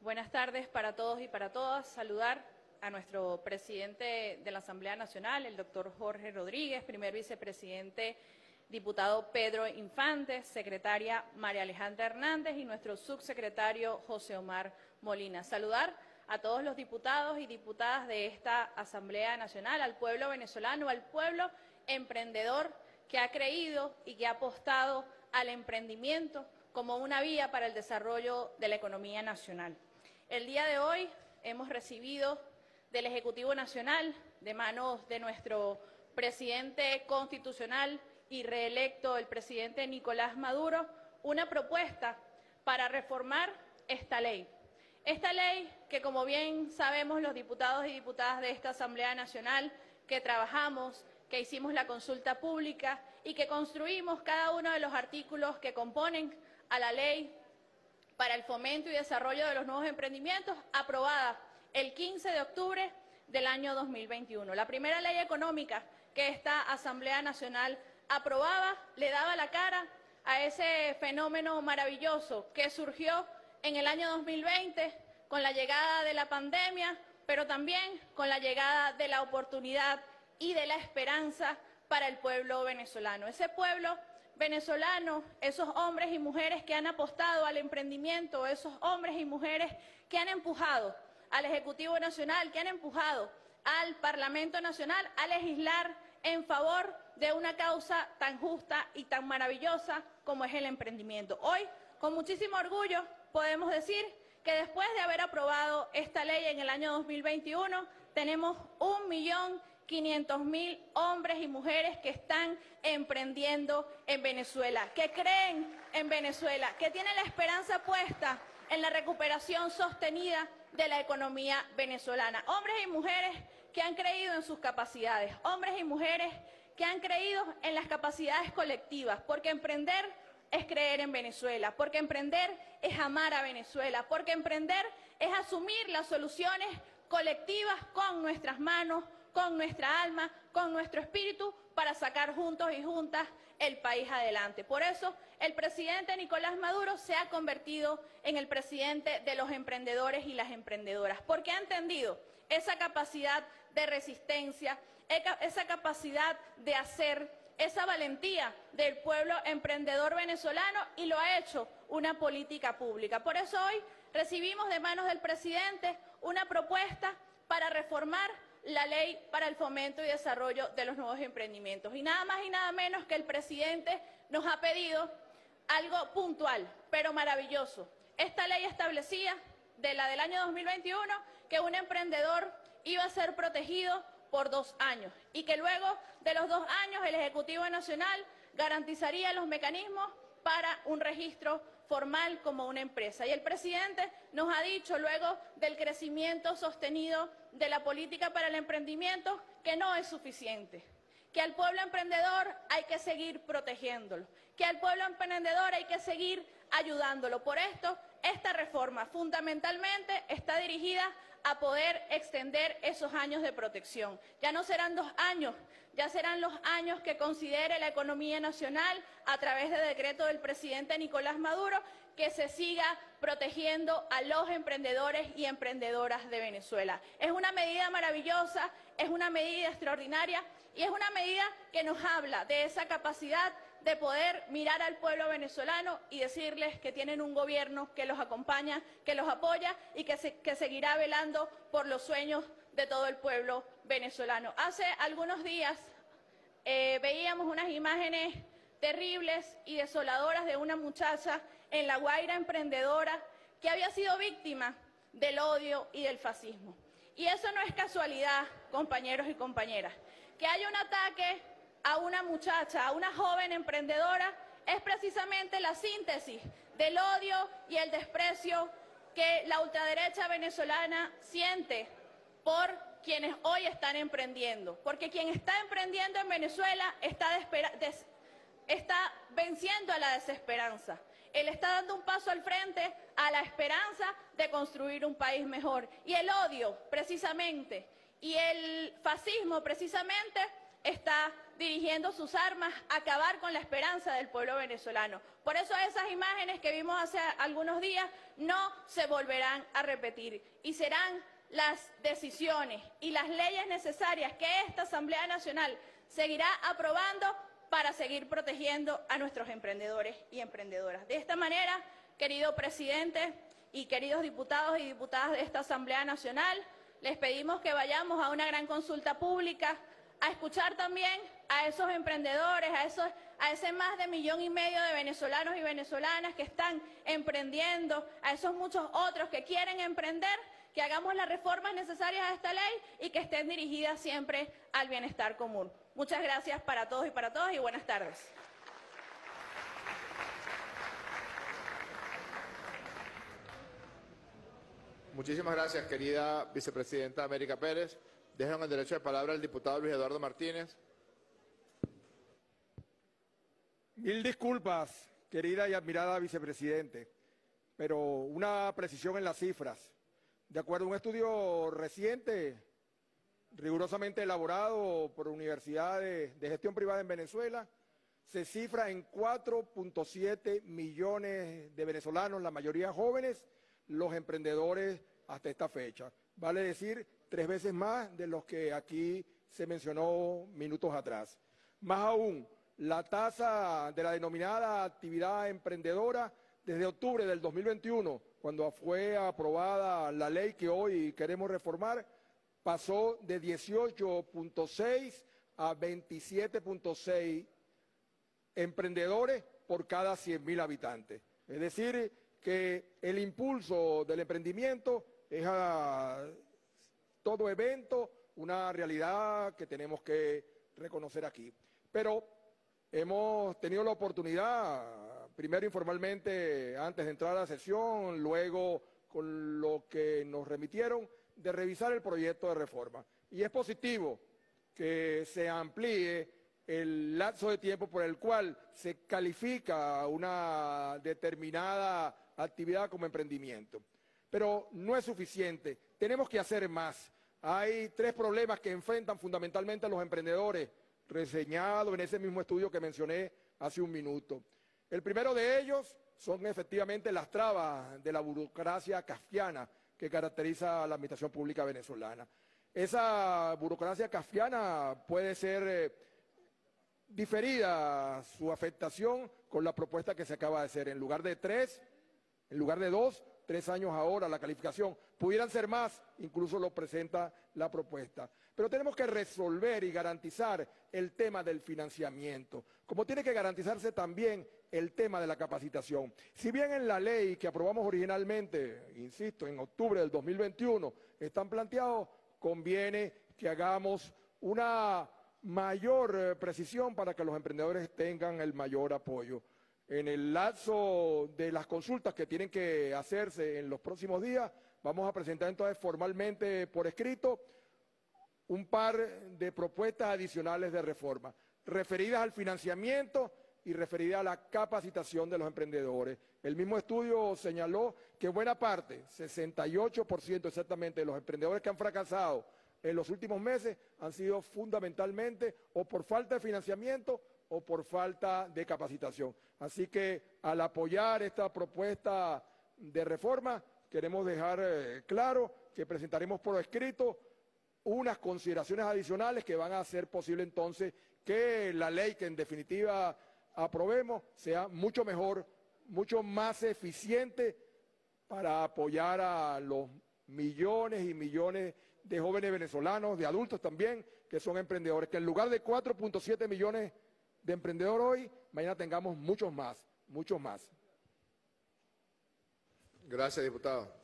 Buenas tardes para todos y para todas. Saludar a nuestro presidente de la Asamblea Nacional, el doctor Jorge Rodríguez, primer vicepresidente, diputado Pedro Infante, secretaria María Alejandra Hernández y nuestro subsecretario José Omar Molina. Saludar a todos los diputados y diputadas de esta Asamblea Nacional, al pueblo venezolano, al pueblo emprendedor que ha creído y que ha apostado al emprendimiento como una vía para el desarrollo de la economía nacional. El día de hoy hemos recibido del Ejecutivo Nacional, de manos de nuestro presidente constitucional y reelecto, el presidente Nicolás Maduro, una propuesta para reformar esta ley. Esta ley que, como bien sabemos los diputados y diputadas de esta Asamblea Nacional, que trabajamos, que hicimos la consulta pública y que construimos cada uno de los artículos que componen a la ley para el fomento y desarrollo de los nuevos emprendimientos, aprobada el quince de octubre del año dos mil veintiuno. La primera ley económica que esta Asamblea Nacional aprobaba le daba la cara a ese fenómeno maravilloso que surgió en el año dos mil veinte con la llegada de la pandemia, pero también con la llegada de la oportunidad y de la esperanza para el pueblo venezolano. Ese pueblo venezolano, esos hombres y mujeres que han apostado al emprendimiento, esos hombres y mujeres que han empujado al Ejecutivo Nacional, que han empujado al Parlamento Nacional a legislar en favor de una causa tan justa y tan maravillosa como es el emprendimiento. Hoy, con muchísimo orgullo, podemos decir que después de haber aprobado esta ley en el año dos mil veintiuno, tenemos un millón quinientos mil hombres y mujeres que están emprendiendo en Venezuela, que creen en Venezuela, que tienen la esperanza puesta en la recuperación sostenida de la economía venezolana. Hombres y mujeres que han creído en sus capacidades, hombres y mujeres que han creído en las capacidades colectivas, porque emprender es creer en Venezuela, porque emprender es amar a Venezuela, porque emprender es asumir las soluciones colectivas con nuestras manos, con nuestra alma, con nuestro espíritu, para sacar juntos y juntas el país adelante. Por eso, el presidente Nicolás Maduro se ha convertido en el presidente de los emprendedores y las emprendedoras, porque ha entendido esa capacidad de resistencia, esa capacidad de hacer, esa valentía del pueblo emprendedor venezolano, y lo ha hecho una política pública. Por eso hoy recibimos de manos del presidente una propuesta para reformar la ley para el fomento y desarrollo de los nuevos emprendimientos. Y nada más y nada menos que el presidente nos ha pedido algo puntual, pero maravilloso. Esta ley establecía, de la del año dos mil veintiuno, que un emprendedor iba a ser protegido por dos años y que luego de los dos años el Ejecutivo Nacional garantizaría los mecanismos para un registro formal como una empresa. Y el presidente nos ha dicho, luego del crecimiento sostenido de la política para el emprendimiento, que no es suficiente, que al pueblo emprendedor hay que seguir protegiéndolo, que al pueblo emprendedor hay que seguir ayudándolo. Por esto, esta reforma fundamentalmente está dirigida a poder extender esos años de protección. Ya no serán dos años, ya serán los años que considere la economía nacional a través de decreto del presidente Nicolás Maduro, que se siga protegiendo a los emprendedores y emprendedoras de Venezuela. Es una medida maravillosa, es una medida extraordinaria y es una medida que nos habla de esa capacidad de poder mirar al pueblo venezolano y decirles que tienen un gobierno que los acompaña, que los apoya y que, se, que seguirá velando por los sueños de todo el pueblo venezolano. Hace algunos días eh, veíamos unas imágenes terribles y desoladoras de una muchacha en La Guaira, emprendedora, que había sido víctima del odio y del fascismo. Y eso no es casualidad, compañeros y compañeras. Que haya un ataque a una muchacha, a una joven emprendedora, es precisamente la síntesis del odio y el desprecio que la ultraderecha venezolana siente por quienes hoy están emprendiendo. Porque quien está emprendiendo en Venezuela está, des está venciendo a la desesperanza. Él está dando un paso al frente a la esperanza de construir un país mejor. Y el odio, precisamente, y el fascismo, precisamente, está dirigiendo sus armas a acabar con la esperanza del pueblo venezolano. Por eso esas imágenes que vimos hace algunos días no se volverán a repetir y serán las decisiones y las leyes necesarias que esta Asamblea Nacional seguirá aprobando para seguir protegiendo a nuestros emprendedores y emprendedoras. De esta manera, querido presidente y queridos diputados y diputadas de esta Asamblea Nacional, les pedimos que vayamos a una gran consulta pública, a escuchar también a esos emprendedores, a, esos, a ese más de millón y medio de venezolanos y venezolanas que están emprendiendo, a esos muchos otros que quieren emprender, que hagamos las reformas necesarias a esta ley y que estén dirigidas siempre al bienestar común. Muchas gracias para todos y para todas y buenas tardes. Muchísimas gracias, querida vicepresidenta América Pérez. Dejo el derecho de palabra al diputado Luis Eduardo Martínez. Mil disculpas, querida y admirada vicepresidente, pero una precisión en las cifras. De acuerdo a un estudio reciente, rigurosamente elaborado por universidades de gestión privada en Venezuela, se cifra en cuatro punto siete millones de venezolanos, la mayoría jóvenes, los emprendedores hasta esta fecha. Vale decir, tres veces más de los que aquí se mencionó minutos atrás. Más aún, la tasa de la denominada actividad emprendedora desde octubre del dos mil veintiuno, cuando fue aprobada la ley que hoy queremos reformar, pasó de dieciocho punto seis a veintisiete punto seis emprendedores por cada cien mil habitantes. Es decir, que el impulso del emprendimiento es a todo evento una realidad que tenemos que reconocer aquí. Pero hemos tenido la oportunidad, primero informalmente antes de entrar a la sesión, luego con lo que nos remitieron, de revisar el proyecto de reforma. Y es positivo que se amplíe el lapso de tiempo por el cual se califica una determinada actividad como emprendimiento. Pero no es suficiente, tenemos que hacer más. Hay tres problemas que enfrentan fundamentalmente a los emprendedores, reseñados en ese mismo estudio que mencioné hace un minuto. El primero de ellos son efectivamente las trabas de la burocracia kafkiana que caracteriza a la administración pública venezolana. Esa burocracia kafkiana puede ser eh, diferida su afectación con la propuesta que se acaba de hacer. En lugar de tres, en lugar de dos, tres años ahora la calificación. Pudieran ser más, incluso lo presenta la propuesta. Pero tenemos que resolver y garantizar el tema del financiamiento, como tiene que garantizarse también el tema de la capacitación. Si bien en la ley que aprobamos originalmente, insisto, en octubre del dos mil veintiuno, están planteados, conviene que hagamos una mayor precisión para que los emprendedores tengan el mayor apoyo. En el lapso de las consultas que tienen que hacerse en los próximos días, vamos a presentar entonces formalmente por escrito un par de propuestas adicionales de reforma, referidas al financiamiento y referidas a la capacitación de los emprendedores. El mismo estudio señaló que buena parte, sesenta y ocho por ciento exactamente, de los emprendedores que han fracasado en los últimos meses han sido fundamentalmente o por falta de financiamiento o por falta de capacitación. Así que al apoyar esta propuesta de reforma, queremos dejar eh, claro que presentaremos por escrito unas consideraciones adicionales que van a hacer posible entonces que la ley que en definitiva aprobemos sea mucho mejor, mucho más eficiente para apoyar a los millones y millones de jóvenes venezolanos, de adultos también, que son emprendedores, que en lugar de cuatro punto siete millones de emprendedores hoy, mañana tengamos muchos más, muchos más. Gracias, diputado.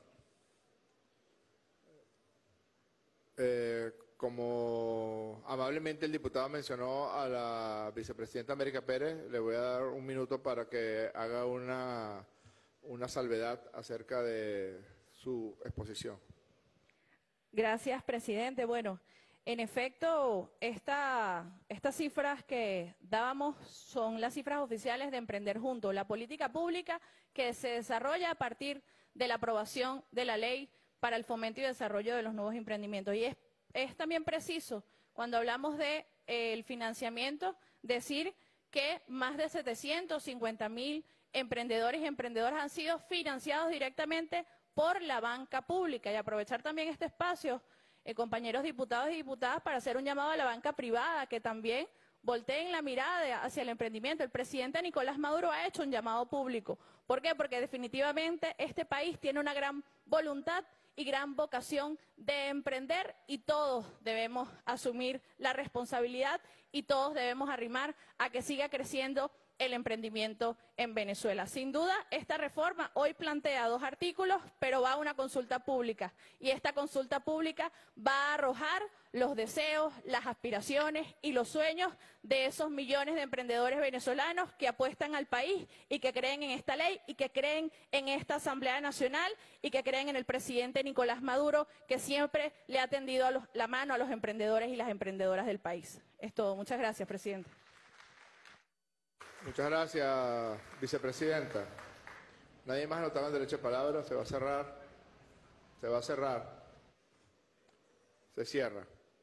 Eh, como amablemente el diputado mencionó a la vicepresidenta América Pérez, le voy a dar un minuto para que haga una, una salvedad acerca de su exposición. Gracias, presidente. Bueno, en efecto, esta, estas cifras que dábamos son las cifras oficiales de Emprender Juntos, la política pública que se desarrolla a partir de la aprobación de la ley para el fomento y desarrollo de los nuevos emprendimientos. Y es, es también preciso, cuando hablamos de el financiamiento, decir que más de setecientos cincuenta mil emprendedores y emprendedoras han sido financiados directamente por la banca pública. Y aprovechar también este espacio, eh, compañeros diputados y diputadas, para hacer un llamado a la banca privada, que también volteen la mirada de, hacia el emprendimiento. El presidente Nicolás Maduro ha hecho un llamado público. ¿Por qué? Porque definitivamente este país tiene una gran voluntad y gran vocación de emprender, y todos debemos asumir la responsabilidad y todos debemos arrimar a que siga creciendo el emprendimiento en Venezuela. Sin duda, esta reforma hoy plantea dos artículos, pero va a una consulta pública, y esta consulta pública va a arrojar los deseos, las aspiraciones y los sueños de esos millones de emprendedores venezolanos que apuestan al país y que creen en esta ley y que creen en esta Asamblea Nacional y que creen en el presidente Nicolás Maduro, que siempre le ha tendido a los, la mano a los emprendedores y las emprendedoras del país. Es todo. Muchas gracias, presidente. Muchas gracias, vicepresidenta. Nadie más anotaba el derecho de palabra. Se va a cerrar. Se va a cerrar. Se cierra.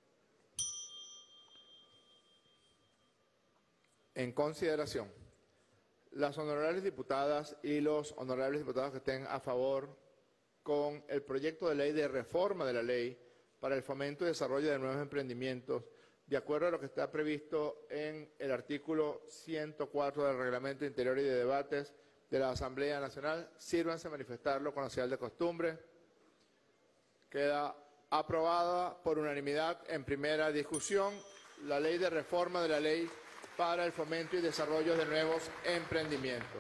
En consideración, las honorables diputadas y los honorables diputados que estén a favor con el proyecto de ley de reforma de la ley para el fomento y desarrollo de nuevos emprendimientos, de acuerdo a lo que está previsto en el artículo ciento cuatro del Reglamento Interior y de Debates de la Asamblea Nacional, sírvanse a manifestarlo con la señal de costumbre. Queda aprobada por unanimidad en primera discusión la ley de reforma de la ley para el fomento y desarrollo de nuevos emprendimientos.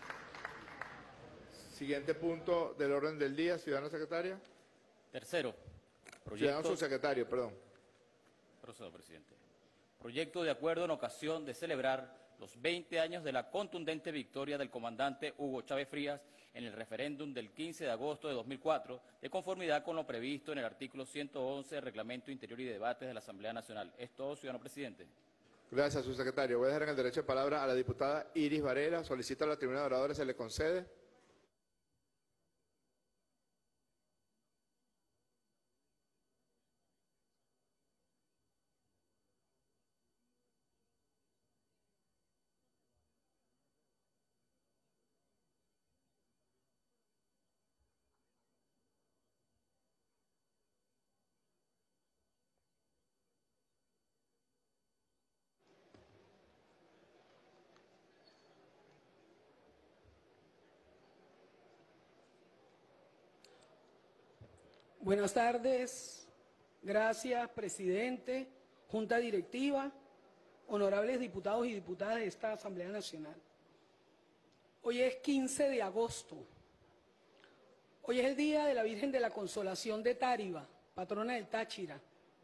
Siguiente punto del orden del día, ciudadana secretaria. Tercero, proyecto... Ciudadano subsecretario, perdón. Procedo, presidente. Proyecto de acuerdo en ocasión de celebrar los veinte años de la contundente victoria del comandante Hugo Chávez Frías en el referéndum del quince de agosto de dos mil cuatro, de conformidad con lo previsto en el artículo ciento once del Reglamento Interior y Debates de la Asamblea Nacional. Es todo, ciudadano presidente. Gracias, subsecretario. Voy a dejar en el derecho de palabra a la diputada Iris Varela. Solicita a la tribuna de oradores, se le concede. Buenas tardes, gracias, presidente, junta directiva, honorables diputados y diputadas de esta Asamblea Nacional. Hoy es quince de agosto, hoy es el día de la Virgen de la Consolación de Táriba, patrona del Táchira.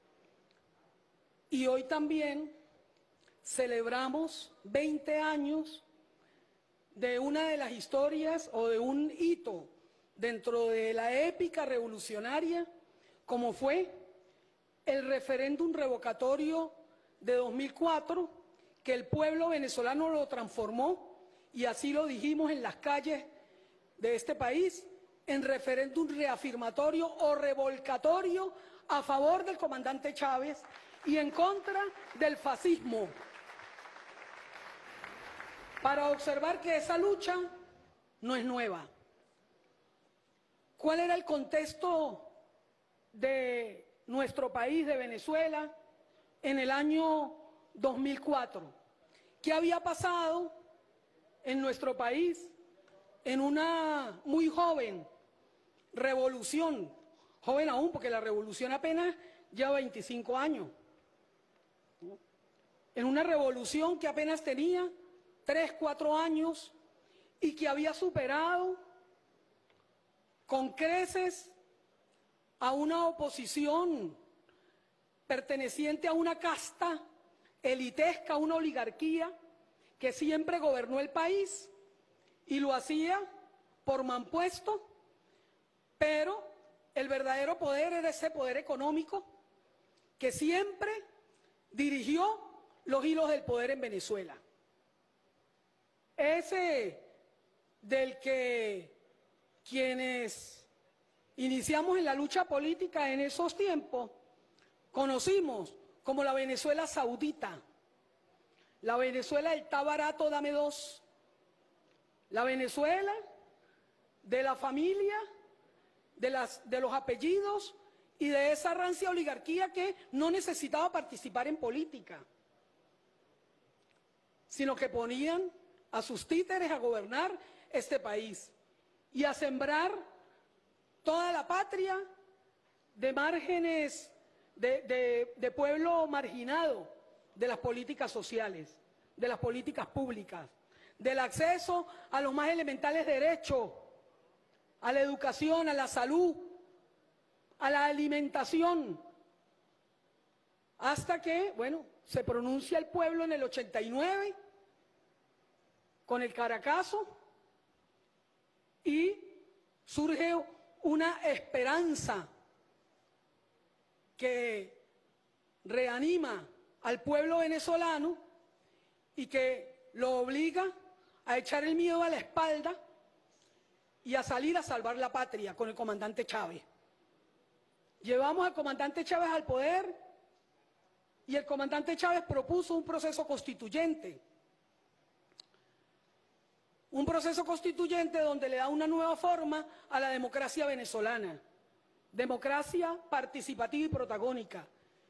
Y hoy también celebramos veinte años de una de las historias o de un hito dentro de la épica revolucionaria, como fue el referéndum revocatorio de dos mil cuatro, que el pueblo venezolano lo transformó, y así lo dijimos en las calles de este país, en referéndum reafirmatorio o revolcatorio a favor del comandante Chávez y en contra del fascismo, para observar que esa lucha no es nueva. ¿Cuál era el contexto de nuestro país, de Venezuela, en el año dos mil cuatro? ¿Qué había pasado en nuestro país en una muy joven revolución? Joven aún, porque la revolución apenas lleva veinticinco años. En una revolución que apenas tenía tres, cuatro años y que había superado con creces a una oposición perteneciente a una casta elitesca, una oligarquía que siempre gobernó el país y lo hacía por mampuesto, pero el verdadero poder era ese poder económico que siempre dirigió los hilos del poder en Venezuela. Ese del que quienes iniciamos en la lucha política en esos tiempos conocimos como la Venezuela saudita, la Venezuela del está barato, dame dos, la Venezuela de la familia, de, las, de los apellidos y de esa rancia oligarquía que no necesitaba participar en política, sino que ponían a sus títeres a gobernar este país y a sembrar toda la patria de márgenes, de, de, de pueblo marginado de las políticas sociales, de las políticas públicas, del acceso a los más elementales derechos, a la educación, a la salud, a la alimentación, hasta que, bueno, se pronuncia el pueblo en el ochenta y nueve con el Caracazo y surge una esperanza que reanima al pueblo venezolano y que lo obliga a echar el miedo a la espalda y a salir a salvar la patria con el comandante Chávez. Llevamos al comandante Chávez al poder y el comandante Chávez propuso un proceso constituyente. Un proceso constituyente donde le da una nueva forma a la democracia venezolana. Democracia participativa y protagónica.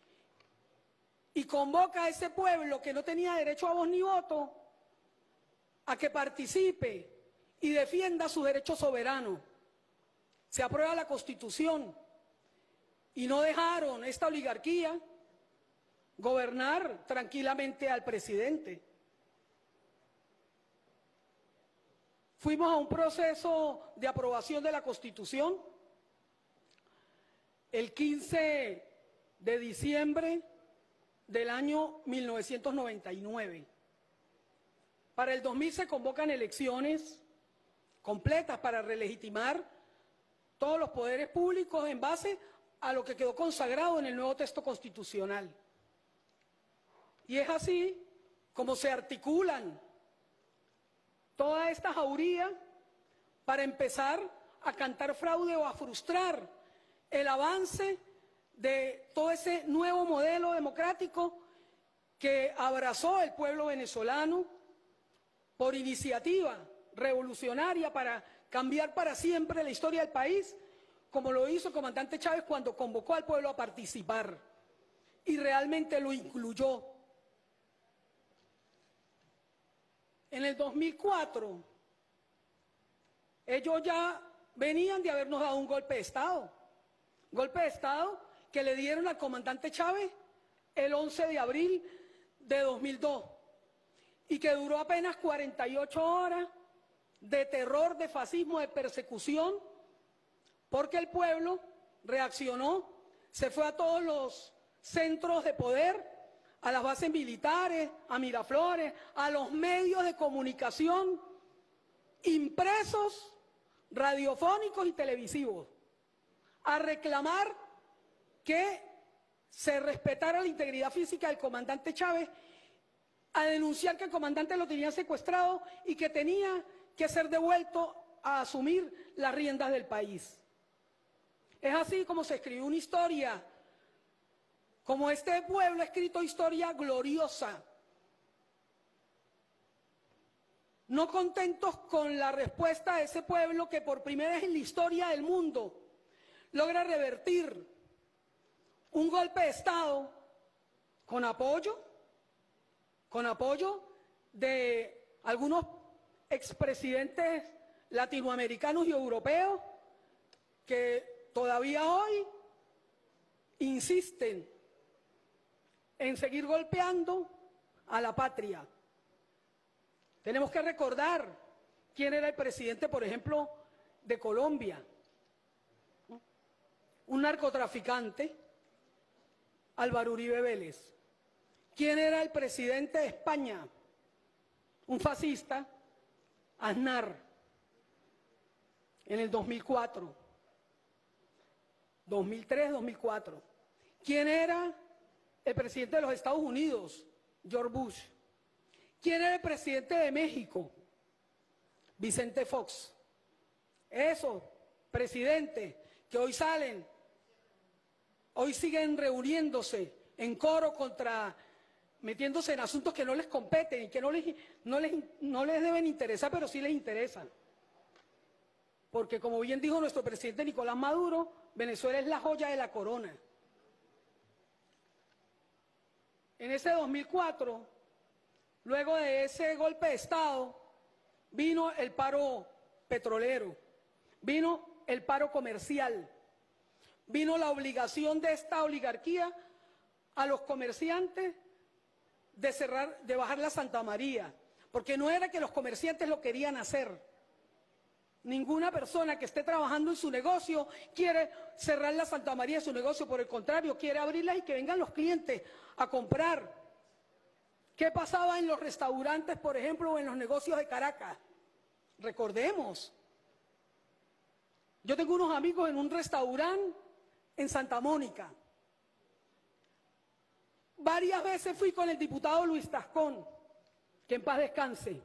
Y convoca a ese pueblo que no tenía derecho a voz ni voto a que participe y defienda sus derechos soberanos. Se aprueba la Constitución y no dejaron esta oligarquía gobernar tranquilamente al presidente. Fuimos a un proceso de aprobación de la Constitución el quince de diciembre del año mil novecientos noventa y nueve. Para el dos mil se convocan elecciones completas para relegitimar todos los poderes públicos en base a lo que quedó consagrado en el nuevo texto constitucional. Y es así como se articulan toda esta jauría para empezar a cantar fraude o a frustrar el avance de todo ese nuevo modelo democrático que abrazó el pueblo venezolano por iniciativa revolucionaria para cambiar para siempre la historia del país, como lo hizo el comandante Chávez cuando convocó al pueblo a participar y realmente lo incluyó. En el dos mil cuatro, ellos ya venían de habernos dado un golpe de Estado, golpe de Estado que le dieron al comandante Chávez el once de abril de dos mil dos y que duró apenas cuarenta y ocho horas de terror, de fascismo, de persecución, porque el pueblo reaccionó, se fue a todos los centros de poder, a las bases militares, a Miraflores, a los medios de comunicación impresos, radiofónicos y televisivos, a reclamar que se respetara la integridad física del comandante Chávez, a denunciar que el comandante lo tenía secuestrado y que tenía que ser devuelto a asumir las riendas del país. Es así como se escribió una historia, como este pueblo ha escrito historia gloriosa. No contentos con la respuesta de ese pueblo que por primera vez en la historia del mundo logra revertir un golpe de Estado con apoyo, con apoyo de algunos expresidentes latinoamericanos y europeos que todavía hoy insisten en seguir golpeando a la patria. Tenemos que recordar quién era el presidente, por ejemplo, de Colombia. Un narcotraficante, Álvaro Uribe Vélez. ¿Quién era el presidente de España? Un fascista, Aznar, en el dos mil cuatro. dos mil tres, dos mil cuatro. ¿Quién era el presidente de los Estados Unidos? George Bush. ¿Quién era el presidente de México? Vicente Fox. Esos presidentes que hoy salen, hoy siguen reuniéndose en coro contra, metiéndose en asuntos que no les competen y que no les, no les, no les deben interesar, pero sí les interesan. Porque como bien dijo nuestro presidente Nicolás Maduro, Venezuela es la joya de la corona. En ese dos mil cuatro, luego de ese golpe de Estado, vino el paro petrolero, vino el paro comercial, vino la obligación de esta oligarquía a los comerciantes de cerrar, de bajar la Santa María, porque no era que los comerciantes lo querían hacer. Ninguna persona que esté trabajando en su negocio quiere cerrar la Santa María de su negocio, por el contrario, quiere abrirla y que vengan los clientes a comprar. ¿Qué pasaba en los restaurantes, por ejemplo, o en los negocios de Caracas? Recordemos, yo tengo unos amigos en un restaurante en Santa Mónica. Varias veces fui con el diputado Luis Tascón, que en paz descanse,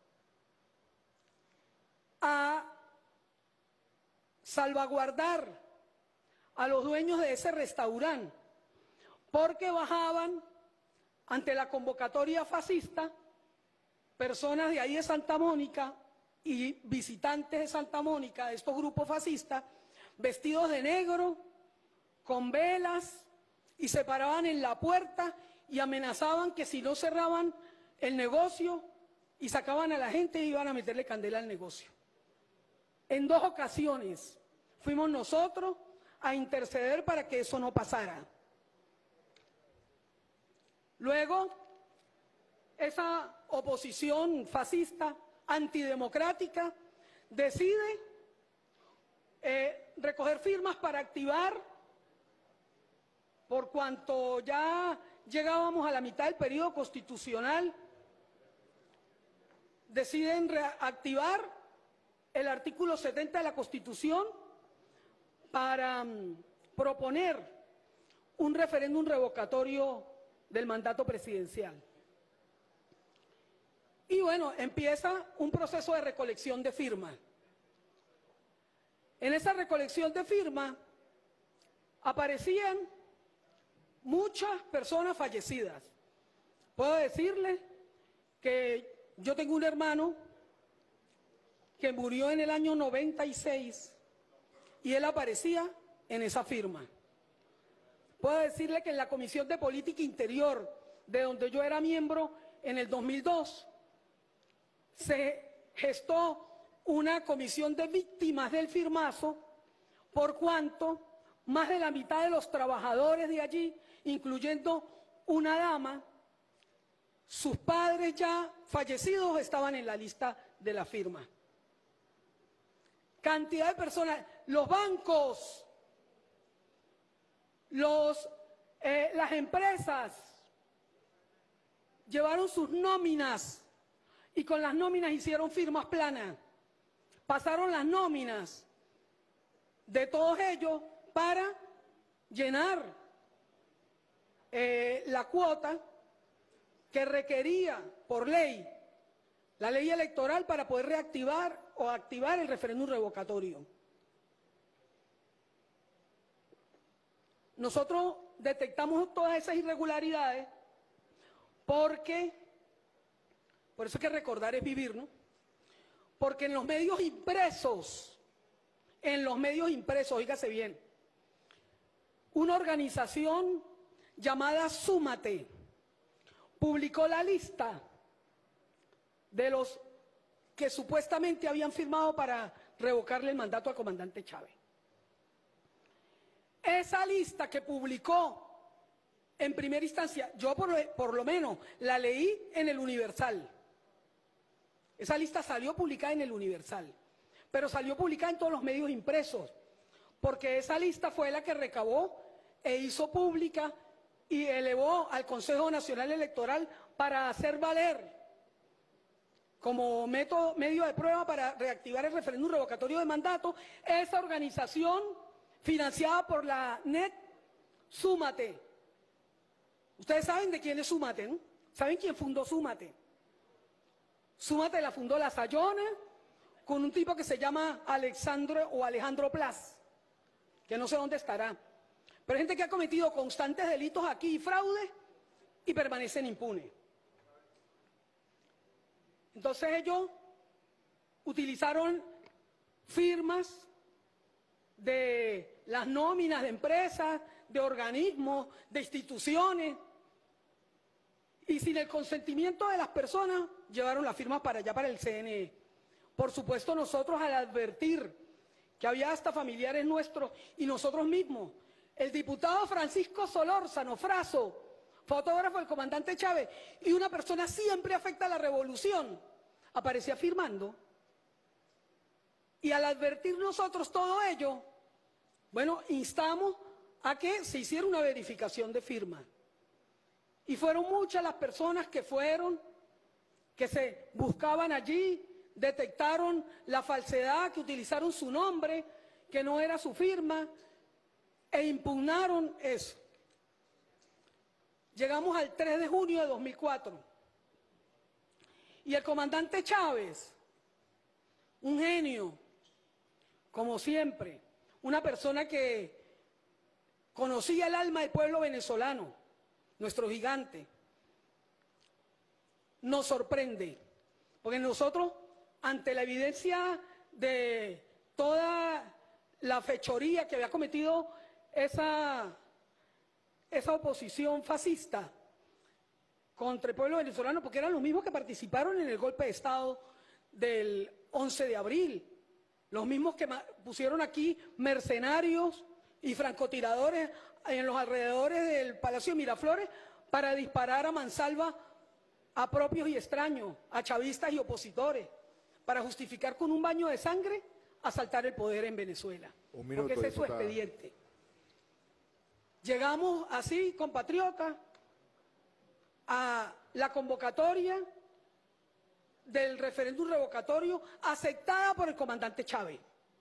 a salvaguardar a los dueños de ese restaurante, porque bajaban ante la convocatoria fascista personas de ahí de Santa Mónica y visitantes de Santa Mónica, de estos grupos fascistas, vestidos de negro, con velas, y se paraban en la puerta y amenazaban que si no cerraban el negocio y sacaban a la gente, iban a meterle candela al negocio. En dos ocasiones fuimos nosotros a interceder para que eso no pasara. Luego, esa oposición fascista, antidemocrática, decide eh, recoger firmas para activar, por cuanto ya llegábamos a la mitad del periodo constitucional, deciden reactivar el artículo setenta de la Constitución para um, proponer un referéndum revocatorio del mandato presidencial. Y bueno, empieza un proceso de recolección de firmas. En esa recolección de firmas aparecían muchas personas fallecidas. Puedo decirles que yo tengo un hermano que murió en el año noventa y seis y él aparecía en esa firma. Puedo decirle que en la Comisión de Política Interior, de donde yo era miembro en el dos mil dos, se gestó una comisión de víctimas del firmazo, por cuanto más de la mitad de los trabajadores de allí, incluyendo una dama, sus padres ya fallecidos estaban en la lista de la firma. Cantidad de personas, los bancos, los, eh, las empresas llevaron sus nóminas y con las nóminas hicieron firmas planas. Pasaron las nóminas de todos ellos para llenar eh, la cuota que requería por ley, la ley electoral, para poder reactivar o activar el referéndum revocatorio. Nosotros detectamos todas esas irregularidades porque, por eso es que recordar es vivir, ¿no? Porque en los medios impresos, en los medios impresos, oígase bien, una organización llamada Súmate publicó la lista de los que supuestamente habían firmado para revocarle el mandato al comandante Chávez. Esa lista que publicó en primera instancia, yo por lo, por lo menos la leí en el Universal. Esa lista salió publicada en el Universal, pero salió publicada en todos los medios impresos, porque esa lista fue la que recabó e hizo pública y elevó al Consejo Nacional Electoral para hacer valer como método, medio de prueba para reactivar el referéndum revocatorio de mandato, esa organización financiada por la N E T, Súmate. Ustedes saben de quién es Súmate, ¿no? ¿Saben quién fundó Súmate? Súmate la fundó la Sayona con un tipo que se llama Alexandro o Alejandro Plas, que no sé dónde estará. Pero hay gente que ha cometido constantes delitos aquí y fraude y permanecen impunes. Entonces ellos utilizaron firmas de las nóminas de empresas, de organismos, de instituciones, y sin el consentimiento de las personas llevaron las firmas para allá, para el C N E. Por supuesto, nosotros al advertir que había hasta familiares nuestros y nosotros mismos, el diputado Francisco Solórzano Fraso, fotógrafo del comandante Chávez, y una persona siempre afecta a la revolución, aparecía firmando. Y al advertir nosotros todo ello, bueno, instamos a que se hiciera una verificación de firma. Y fueron muchas las personas que fueron, que se buscaban allí, detectaron la falsedad, que utilizaron su nombre, que no era su firma, e impugnaron eso. Llegamos al tres de junio de dos mil cuatro. Y el comandante Chávez, un genio, como siempre, una persona que conocía el alma del pueblo venezolano, nuestro gigante, nos sorprende, porque nosotros, ante la evidencia de toda la fechoría que había cometido esa, esa oposición fascista contra el pueblo venezolano, porque eran los mismos que participaron en el golpe de Estado del once de abril, los mismos que pusieron aquí mercenarios y francotiradores en los alrededores del Palacio de Miraflores para disparar a mansalva a propios y extraños, a chavistas y opositores, para justificar con un baño de sangre asaltar el poder en Venezuela. Un minuto, porque ese es su diputada. expediente. Llegamos así, compatriotas, a la convocatoria del referéndum revocatorio aceptada por el comandante Chávez.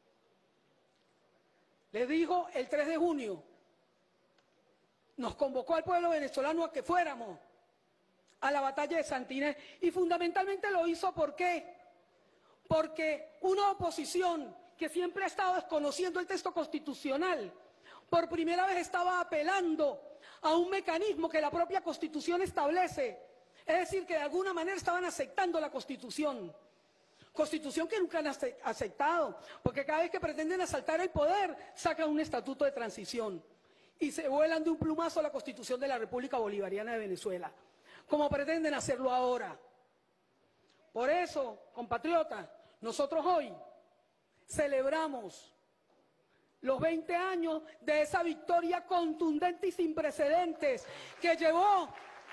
Le dijo el tres de junio, nos convocó al pueblo venezolano a que fuéramos a la batalla de Santa Inés, y fundamentalmente lo hizo ¿por qué? Porque una oposición que siempre ha estado desconociendo el texto constitucional, por primera vez estaba apelando a un mecanismo que la propia Constitución establece, es decir, que de alguna manera estaban aceptando la Constitución. Constitución que nunca han ace- aceptado, porque cada vez que pretenden asaltar el poder, sacan un estatuto de transición y se vuelan de un plumazo la Constitución de la República Bolivariana de Venezuela, como pretenden hacerlo ahora. Por eso, compatriotas, nosotros hoy celebramos los veinte años de esa victoria contundente y sin precedentes que llevó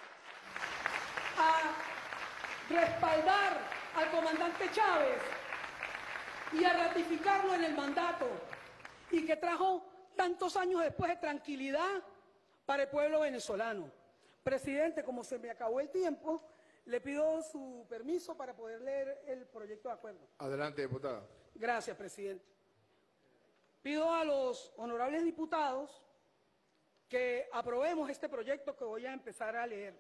a respaldar al comandante Chávez y a ratificarlo en el mandato, y que trajo tantos años después de tranquilidad para el pueblo venezolano. Presidente, como se me acabó el tiempo, le pido su permiso para poder leer el proyecto de acuerdo. Adelante, diputada. Gracias, presidente. Pido a los honorables diputados que aprobemos este proyecto que voy a empezar a leer.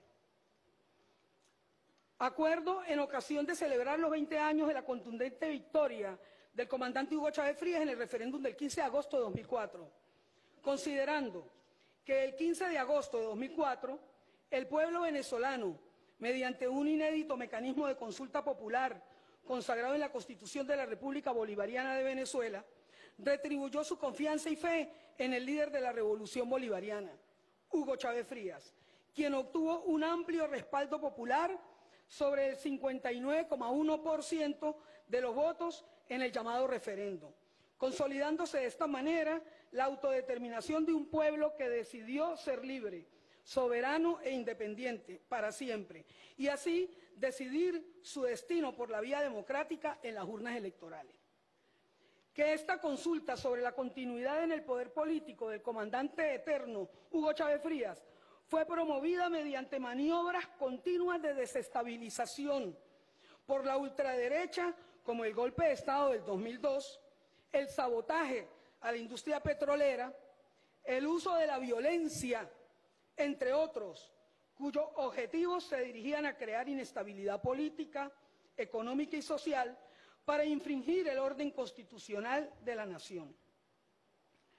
Acuerdo en ocasión de celebrar los veinte años de la contundente victoria del comandante Hugo Chávez Frías en el referéndum del quince de agosto de dos mil cuatro. Considerando que el quince de agosto de dos mil cuatro, el pueblo venezolano, mediante un inédito mecanismo de consulta popular consagrado en la Constitución de la República Bolivariana de Venezuela, retribuyó su confianza y fe en el líder de la Revolución Bolivariana, Hugo Chávez Frías, quien obtuvo un amplio respaldo popular sobre el cincuenta y nueve coma uno por ciento de los votos en el llamado referendo, consolidándose de esta manera la autodeterminación de un pueblo que decidió ser libre, soberano e independiente para siempre, y así decidir su destino por la vía democrática en las urnas electorales. Que esta consulta sobre la continuidad en el poder político del comandante eterno Hugo Chávez Frías fue promovida mediante maniobras continuas de desestabilización por la ultraderecha, como el golpe de Estado del dos mil dos, el sabotaje a la industria petrolera, el uso de la violencia, entre otros, cuyos objetivos se dirigían a crear inestabilidad política, económica y social para infringir el orden constitucional de la nación.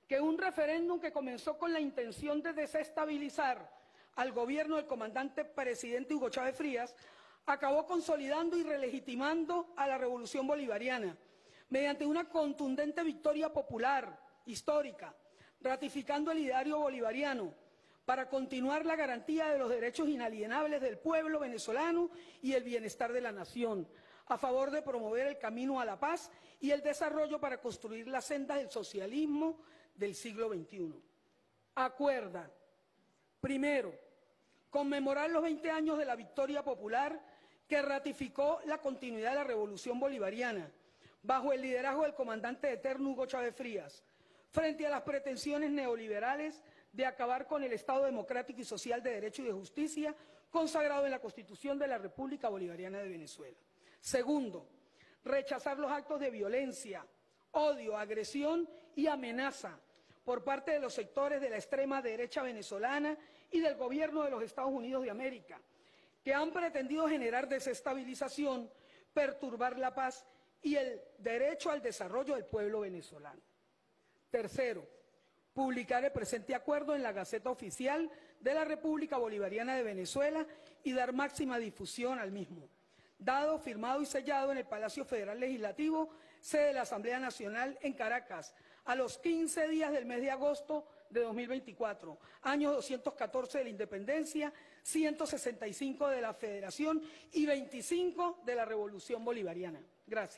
que un referéndum que comenzó con la intención de desestabilizar al gobierno del comandante presidente Hugo Chávez Frías, acabó consolidando y relegitimando a la revolución bolivariana mediante una contundente victoria popular, histórica, ratificando el ideario bolivariano para continuar la garantía de los derechos inalienables del pueblo venezolano y el bienestar de la nación, a favor de promover el camino a la paz y el desarrollo para construir las sendas del socialismo del siglo veintiuno. Acuerda, primero, conmemorar los veinte años de la victoria popular que ratificó la continuidad de la revolución bolivariana, bajo el liderazgo del comandante eterno Hugo Chávez Frías, frente a las pretensiones neoliberales de acabar con el Estado democrático y social de derecho y de justicia consagrado en la Constitución de la República Bolivariana de Venezuela. Segundo, rechazar los actos de violencia, odio, agresión y amenaza por parte de los sectores de la extrema derecha venezolana y del gobierno de los Estados Unidos de América, que han pretendido generar desestabilización, perturbar la paz y el derecho al desarrollo del pueblo venezolano. Tercero, publicar el presente acuerdo en la Gaceta Oficial de la República Bolivariana de Venezuela y dar máxima difusión al mismo. Dado, firmado y sellado en el Palacio Federal Legislativo, sede de la Asamblea Nacional en Caracas, a los quince días del mes de agosto de dos mil veinticuatro, año doscientos catorce de la Independencia, ciento sesenta y cinco de la Federación y veinticinco de la Revolución Bolivariana. Gracias.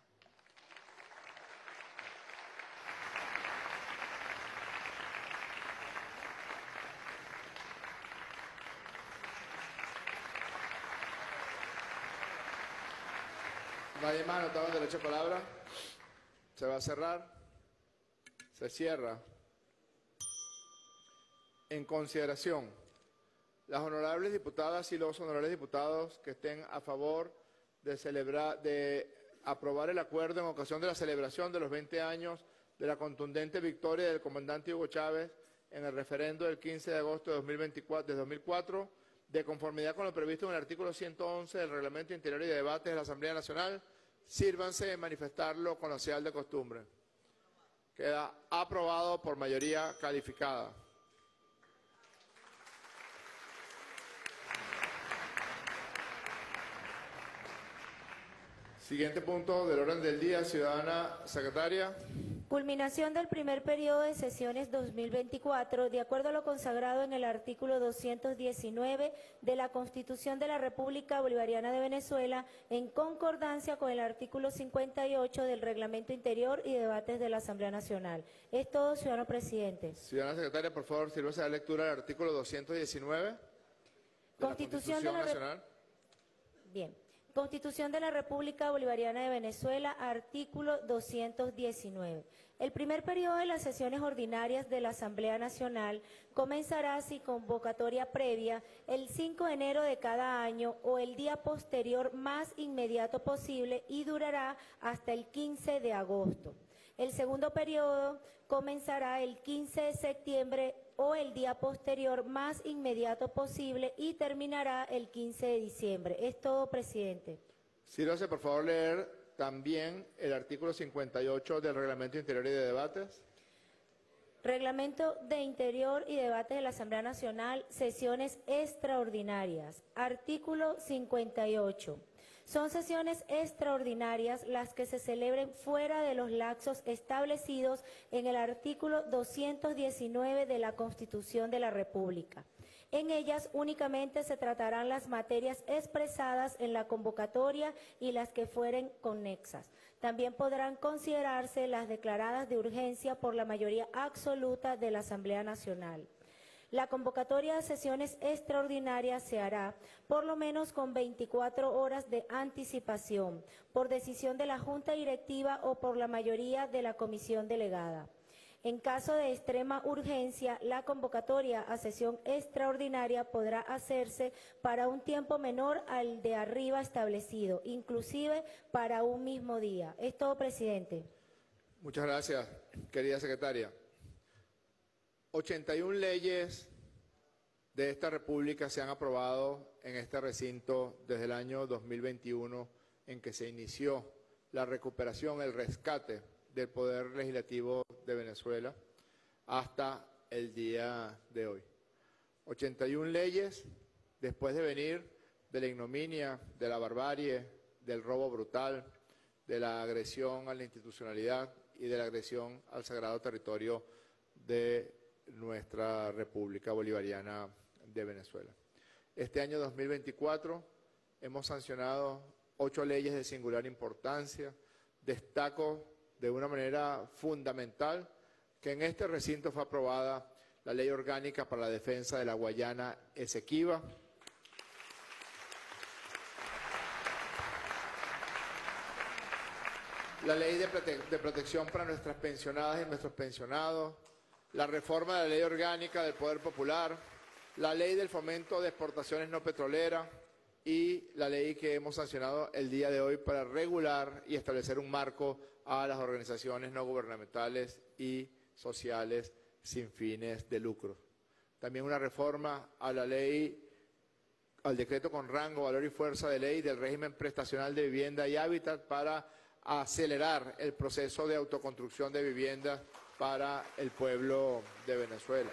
Nadie más anotado en derecho a palabra. Se va a cerrar. Se cierra. En consideración, las honorables diputadas y los honorables diputados que estén a favor de celebrar, de aprobar el acuerdo en ocasión de la celebración de los veinte años de la contundente victoria del comandante Hugo Chávez en el referendo del quince de agosto de dos mil veinticuatro, de dos mil cuatro, de conformidad con lo previsto en el artículo ciento once del Reglamento Interior y de Debates de la Asamblea Nacional, sírvanse de manifestarlo con la señal de costumbre. Queda aprobado por mayoría calificada. Siguiente punto del orden del día, ciudadana secretaria. Culminación del primer periodo de sesiones dos mil veinticuatro, de acuerdo a lo consagrado en el artículo doscientos diecinueve de la Constitución de la República Bolivariana de Venezuela, en concordancia con el artículo cincuenta y ocho del Reglamento Interior y Debates de la Asamblea Nacional. Es todo, ciudadano presidente. Ciudadana secretaria, por favor, sírvase a la lectura del artículo doscientos diecinueve de Constitución la Constitución de la Nacional. Bien. Constitución de la República Bolivariana de Venezuela, artículo doscientos diecinueve. El primer periodo de las sesiones ordinarias de la Asamblea Nacional comenzará sin convocatoria previa el cinco de enero de cada año o el día posterior más inmediato posible y durará hasta el quince de agosto. El segundo periodo comenzará el quince de septiembre o el día posterior más inmediato posible y terminará el quince de diciembre. Es todo, presidente. Sírvase, por favor, leer también el artículo cincuenta y ocho del Reglamento Interior y de Debates. Reglamento de Interior y Debates de la Asamblea Nacional, sesiones extraordinarias. Artículo cincuenta y ocho. Son sesiones extraordinarias las que se celebren fuera de los lapsos establecidos en el artículo doscientos diecinueve de la Constitución de la República. En ellas únicamente se tratarán las materias expresadas en la convocatoria y las que fueren conexas. También podrán considerarse las declaradas de urgencia por la mayoría absoluta de la Asamblea Nacional. La convocatoria de sesiones extraordinarias se hará por lo menos con veinticuatro horas de anticipación, por decisión de la Junta Directiva o por la mayoría de la Comisión Delegada. En caso de extrema urgencia, la convocatoria a sesión extraordinaria podrá hacerse para un tiempo menor al de arriba establecido, inclusive para un mismo día. Es todo, presidente. Muchas gracias, querida secretaria. ochenta y una leyes de esta República se han aprobado en este recinto desde el año dos mil veintiuno, en que se inició la recuperación, el rescate del Poder Legislativo de Venezuela. hasta el día de hoy. ochenta y una leyes después de venir de la ignominia, de la barbarie, del robo brutal, de la agresión a la institucionalidad y de la agresión al sagrado territorio de nuestra República Bolivariana de Venezuela. Este año dos mil veinticuatro hemos sancionado ocho leyes de singular importancia. Destaco de una manera fundamental que en este recinto fue aprobada la Ley Orgánica para la Defensa de la Guayana Esequiba, la Ley de, prote de Protección para nuestras pensionadas y nuestros pensionados, la reforma de la Ley Orgánica del Poder Popular, la Ley del Fomento de Exportaciones No Petroleras y la ley que hemos sancionado el día de hoy para regular y establecer un marco a las organizaciones no gubernamentales y sociales sin fines de lucro. También una reforma a la ley, al decreto con rango, valor y fuerza de ley del régimen prestacional de vivienda y hábitat para acelerar el proceso de autoconstrucción de viviendas para el pueblo de Venezuela.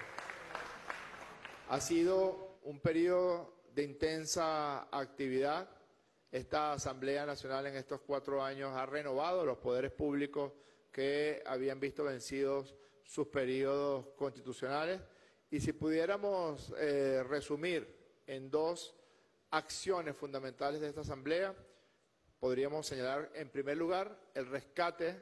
Ha sido un periodo de intensa actividad. Esta Asamblea Nacional en estos cuatro años ha renovado los poderes públicos que habían visto vencidos sus periodos constitucionales. Y si pudiéramos eh, resumir en dos acciones fundamentales de esta Asamblea, podríamos señalar en primer lugar el rescate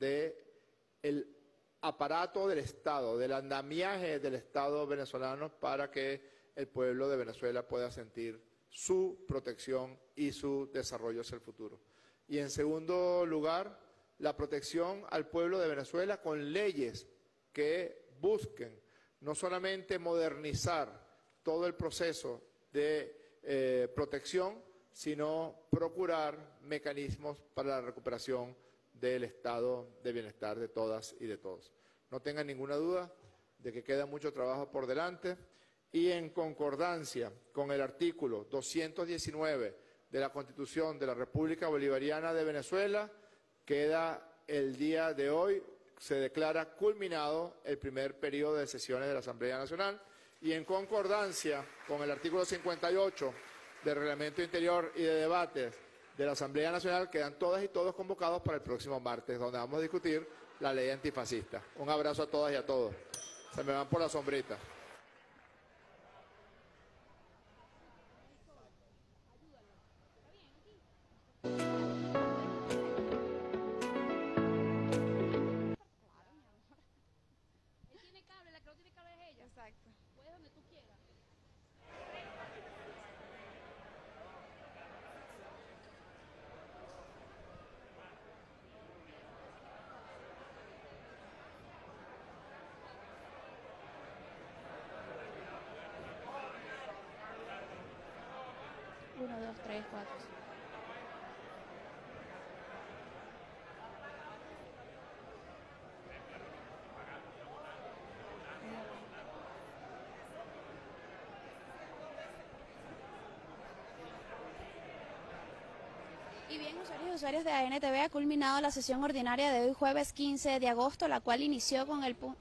del aparato del Estado, del andamiaje del Estado venezolano para que el pueblo de Venezuela pueda sentir su protección y su desarrollo hacia el futuro. Y en segundo lugar, la protección al pueblo de Venezuela con leyes que busquen no solamente modernizar todo el proceso de eh, protección, sino procurar mecanismos para la recuperación del estado de bienestar de todas y de todos. No tengan ninguna duda de que queda mucho trabajo por delante y en concordancia con el artículo doscientos diecinueve de la Constitución de la República Bolivariana de Venezuela, queda el día de hoy, se declara culminado el primer periodo de sesiones de la Asamblea Nacional y en concordancia con el artículo cincuenta y ocho del Reglamento Interior y de Debates de la Asamblea Nacional, quedan todas y todos convocados para el próximo martes, donde vamos a discutir la ley antifascista. Un abrazo a todas y a todos. Se me van por la sombrita. Uno, dos, tres, cuatro. Y bien, usuarios y usuarios de A N T V, ha culminado la sesión ordinaria de hoy jueves quince de agosto, la cual inició con el punto...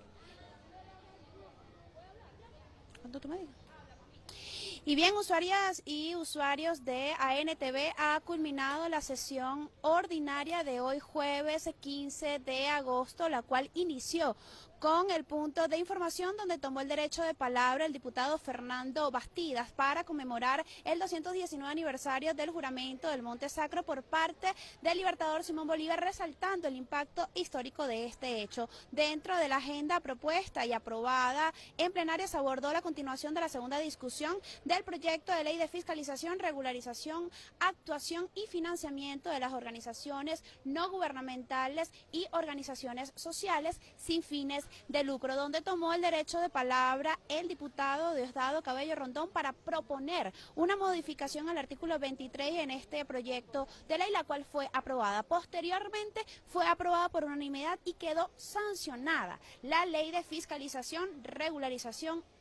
¿Cuánto tú me digas? Y bien, usuarias y usuarios de A N T V, ha culminado la sesión ordinaria de hoy jueves quince de agosto, la cual inició con el punto de información donde tomó el derecho de palabra el diputado Fernando Bastidas para conmemorar el doscientos diecinueve aniversario del juramento del Monte Sacro por parte del libertador Simón Bolívar, resaltando el impacto histórico de este hecho. Dentro de la agenda propuesta y aprobada en plenaria se abordó la continuación de la segunda discusión del proyecto de ley de fiscalización, regularización, actuación y financiamiento de las organizaciones no gubernamentales y organizaciones sociales sin fines de lucro, donde tomó el derecho de palabra el diputado Diosdado Cabello Rondón para proponer una modificación al artículo veintitrés en este proyecto de ley, la cual fue aprobada. Posteriormente fue aprobada por unanimidad y quedó sancionada la ley de fiscalización, regularización,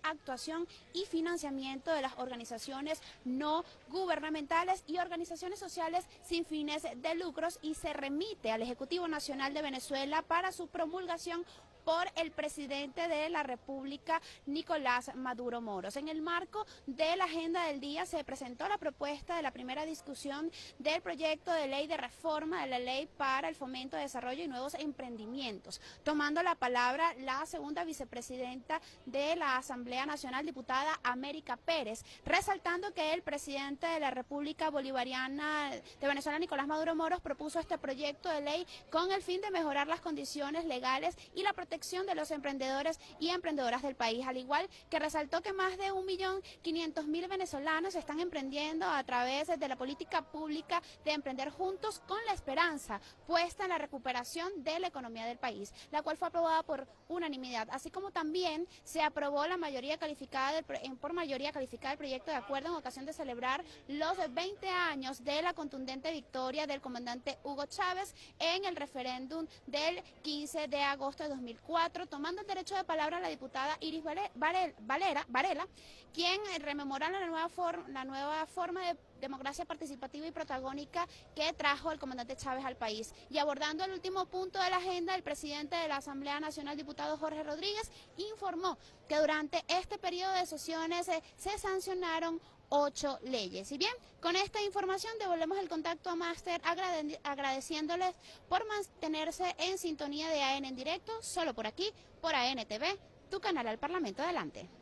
actuación y financiamiento de las organizaciones no gubernamentales y organizaciones sociales sin fines de lucros, y se remite al Ejecutivo Nacional de Venezuela para su promulgación por el presidente de la República, Nicolás Maduro Moros. En el marco de la agenda del día se presentó la propuesta de la primera discusión del proyecto de ley de reforma de la Ley para el Fomento, Desarrollo y Nuevos Emprendimientos. Tomando la palabra la segunda vicepresidenta de la Asamblea Nacional, diputada América Pérez, resaltando que el presidente de la República Bolivariana de Venezuela, Nicolás Maduro Moros, propuso este proyecto de ley con el fin de mejorar las condiciones legales y la protección de los emprendedores y emprendedoras del país, al igual que resaltó que más de un millón quinientos mil venezolanos están emprendiendo a través de la política pública de Emprender Juntos, con la esperanza puesta en la recuperación de la economía del país, la cual fue aprobada por unanimidad, así como también se aprobó la mayoría calificada del, por mayoría calificada el proyecto de acuerdo en ocasión de celebrar los veinte años de la contundente victoria del comandante Hugo Chávez en el referéndum del quince de agosto de dos mil cuatro, tomando el derecho de palabra a la diputada Iris Valera, Varela, quien rememora la nueva, for, la nueva forma de democracia participativa y protagónica que trajo el comandante Chávez al país. Y abordando el último punto de la agenda, el presidente de la Asamblea Nacional, diputado Jorge Rodríguez, informó que durante este periodo de sesiones eh, se sancionaron ocho leyes. Y bien, con esta información devolvemos el contacto a Máster, agrade agradeciéndoles por mantenerse en sintonía de A N en directo, solo por aquí, por A N T V, tu canal al Parlamento. Adelante.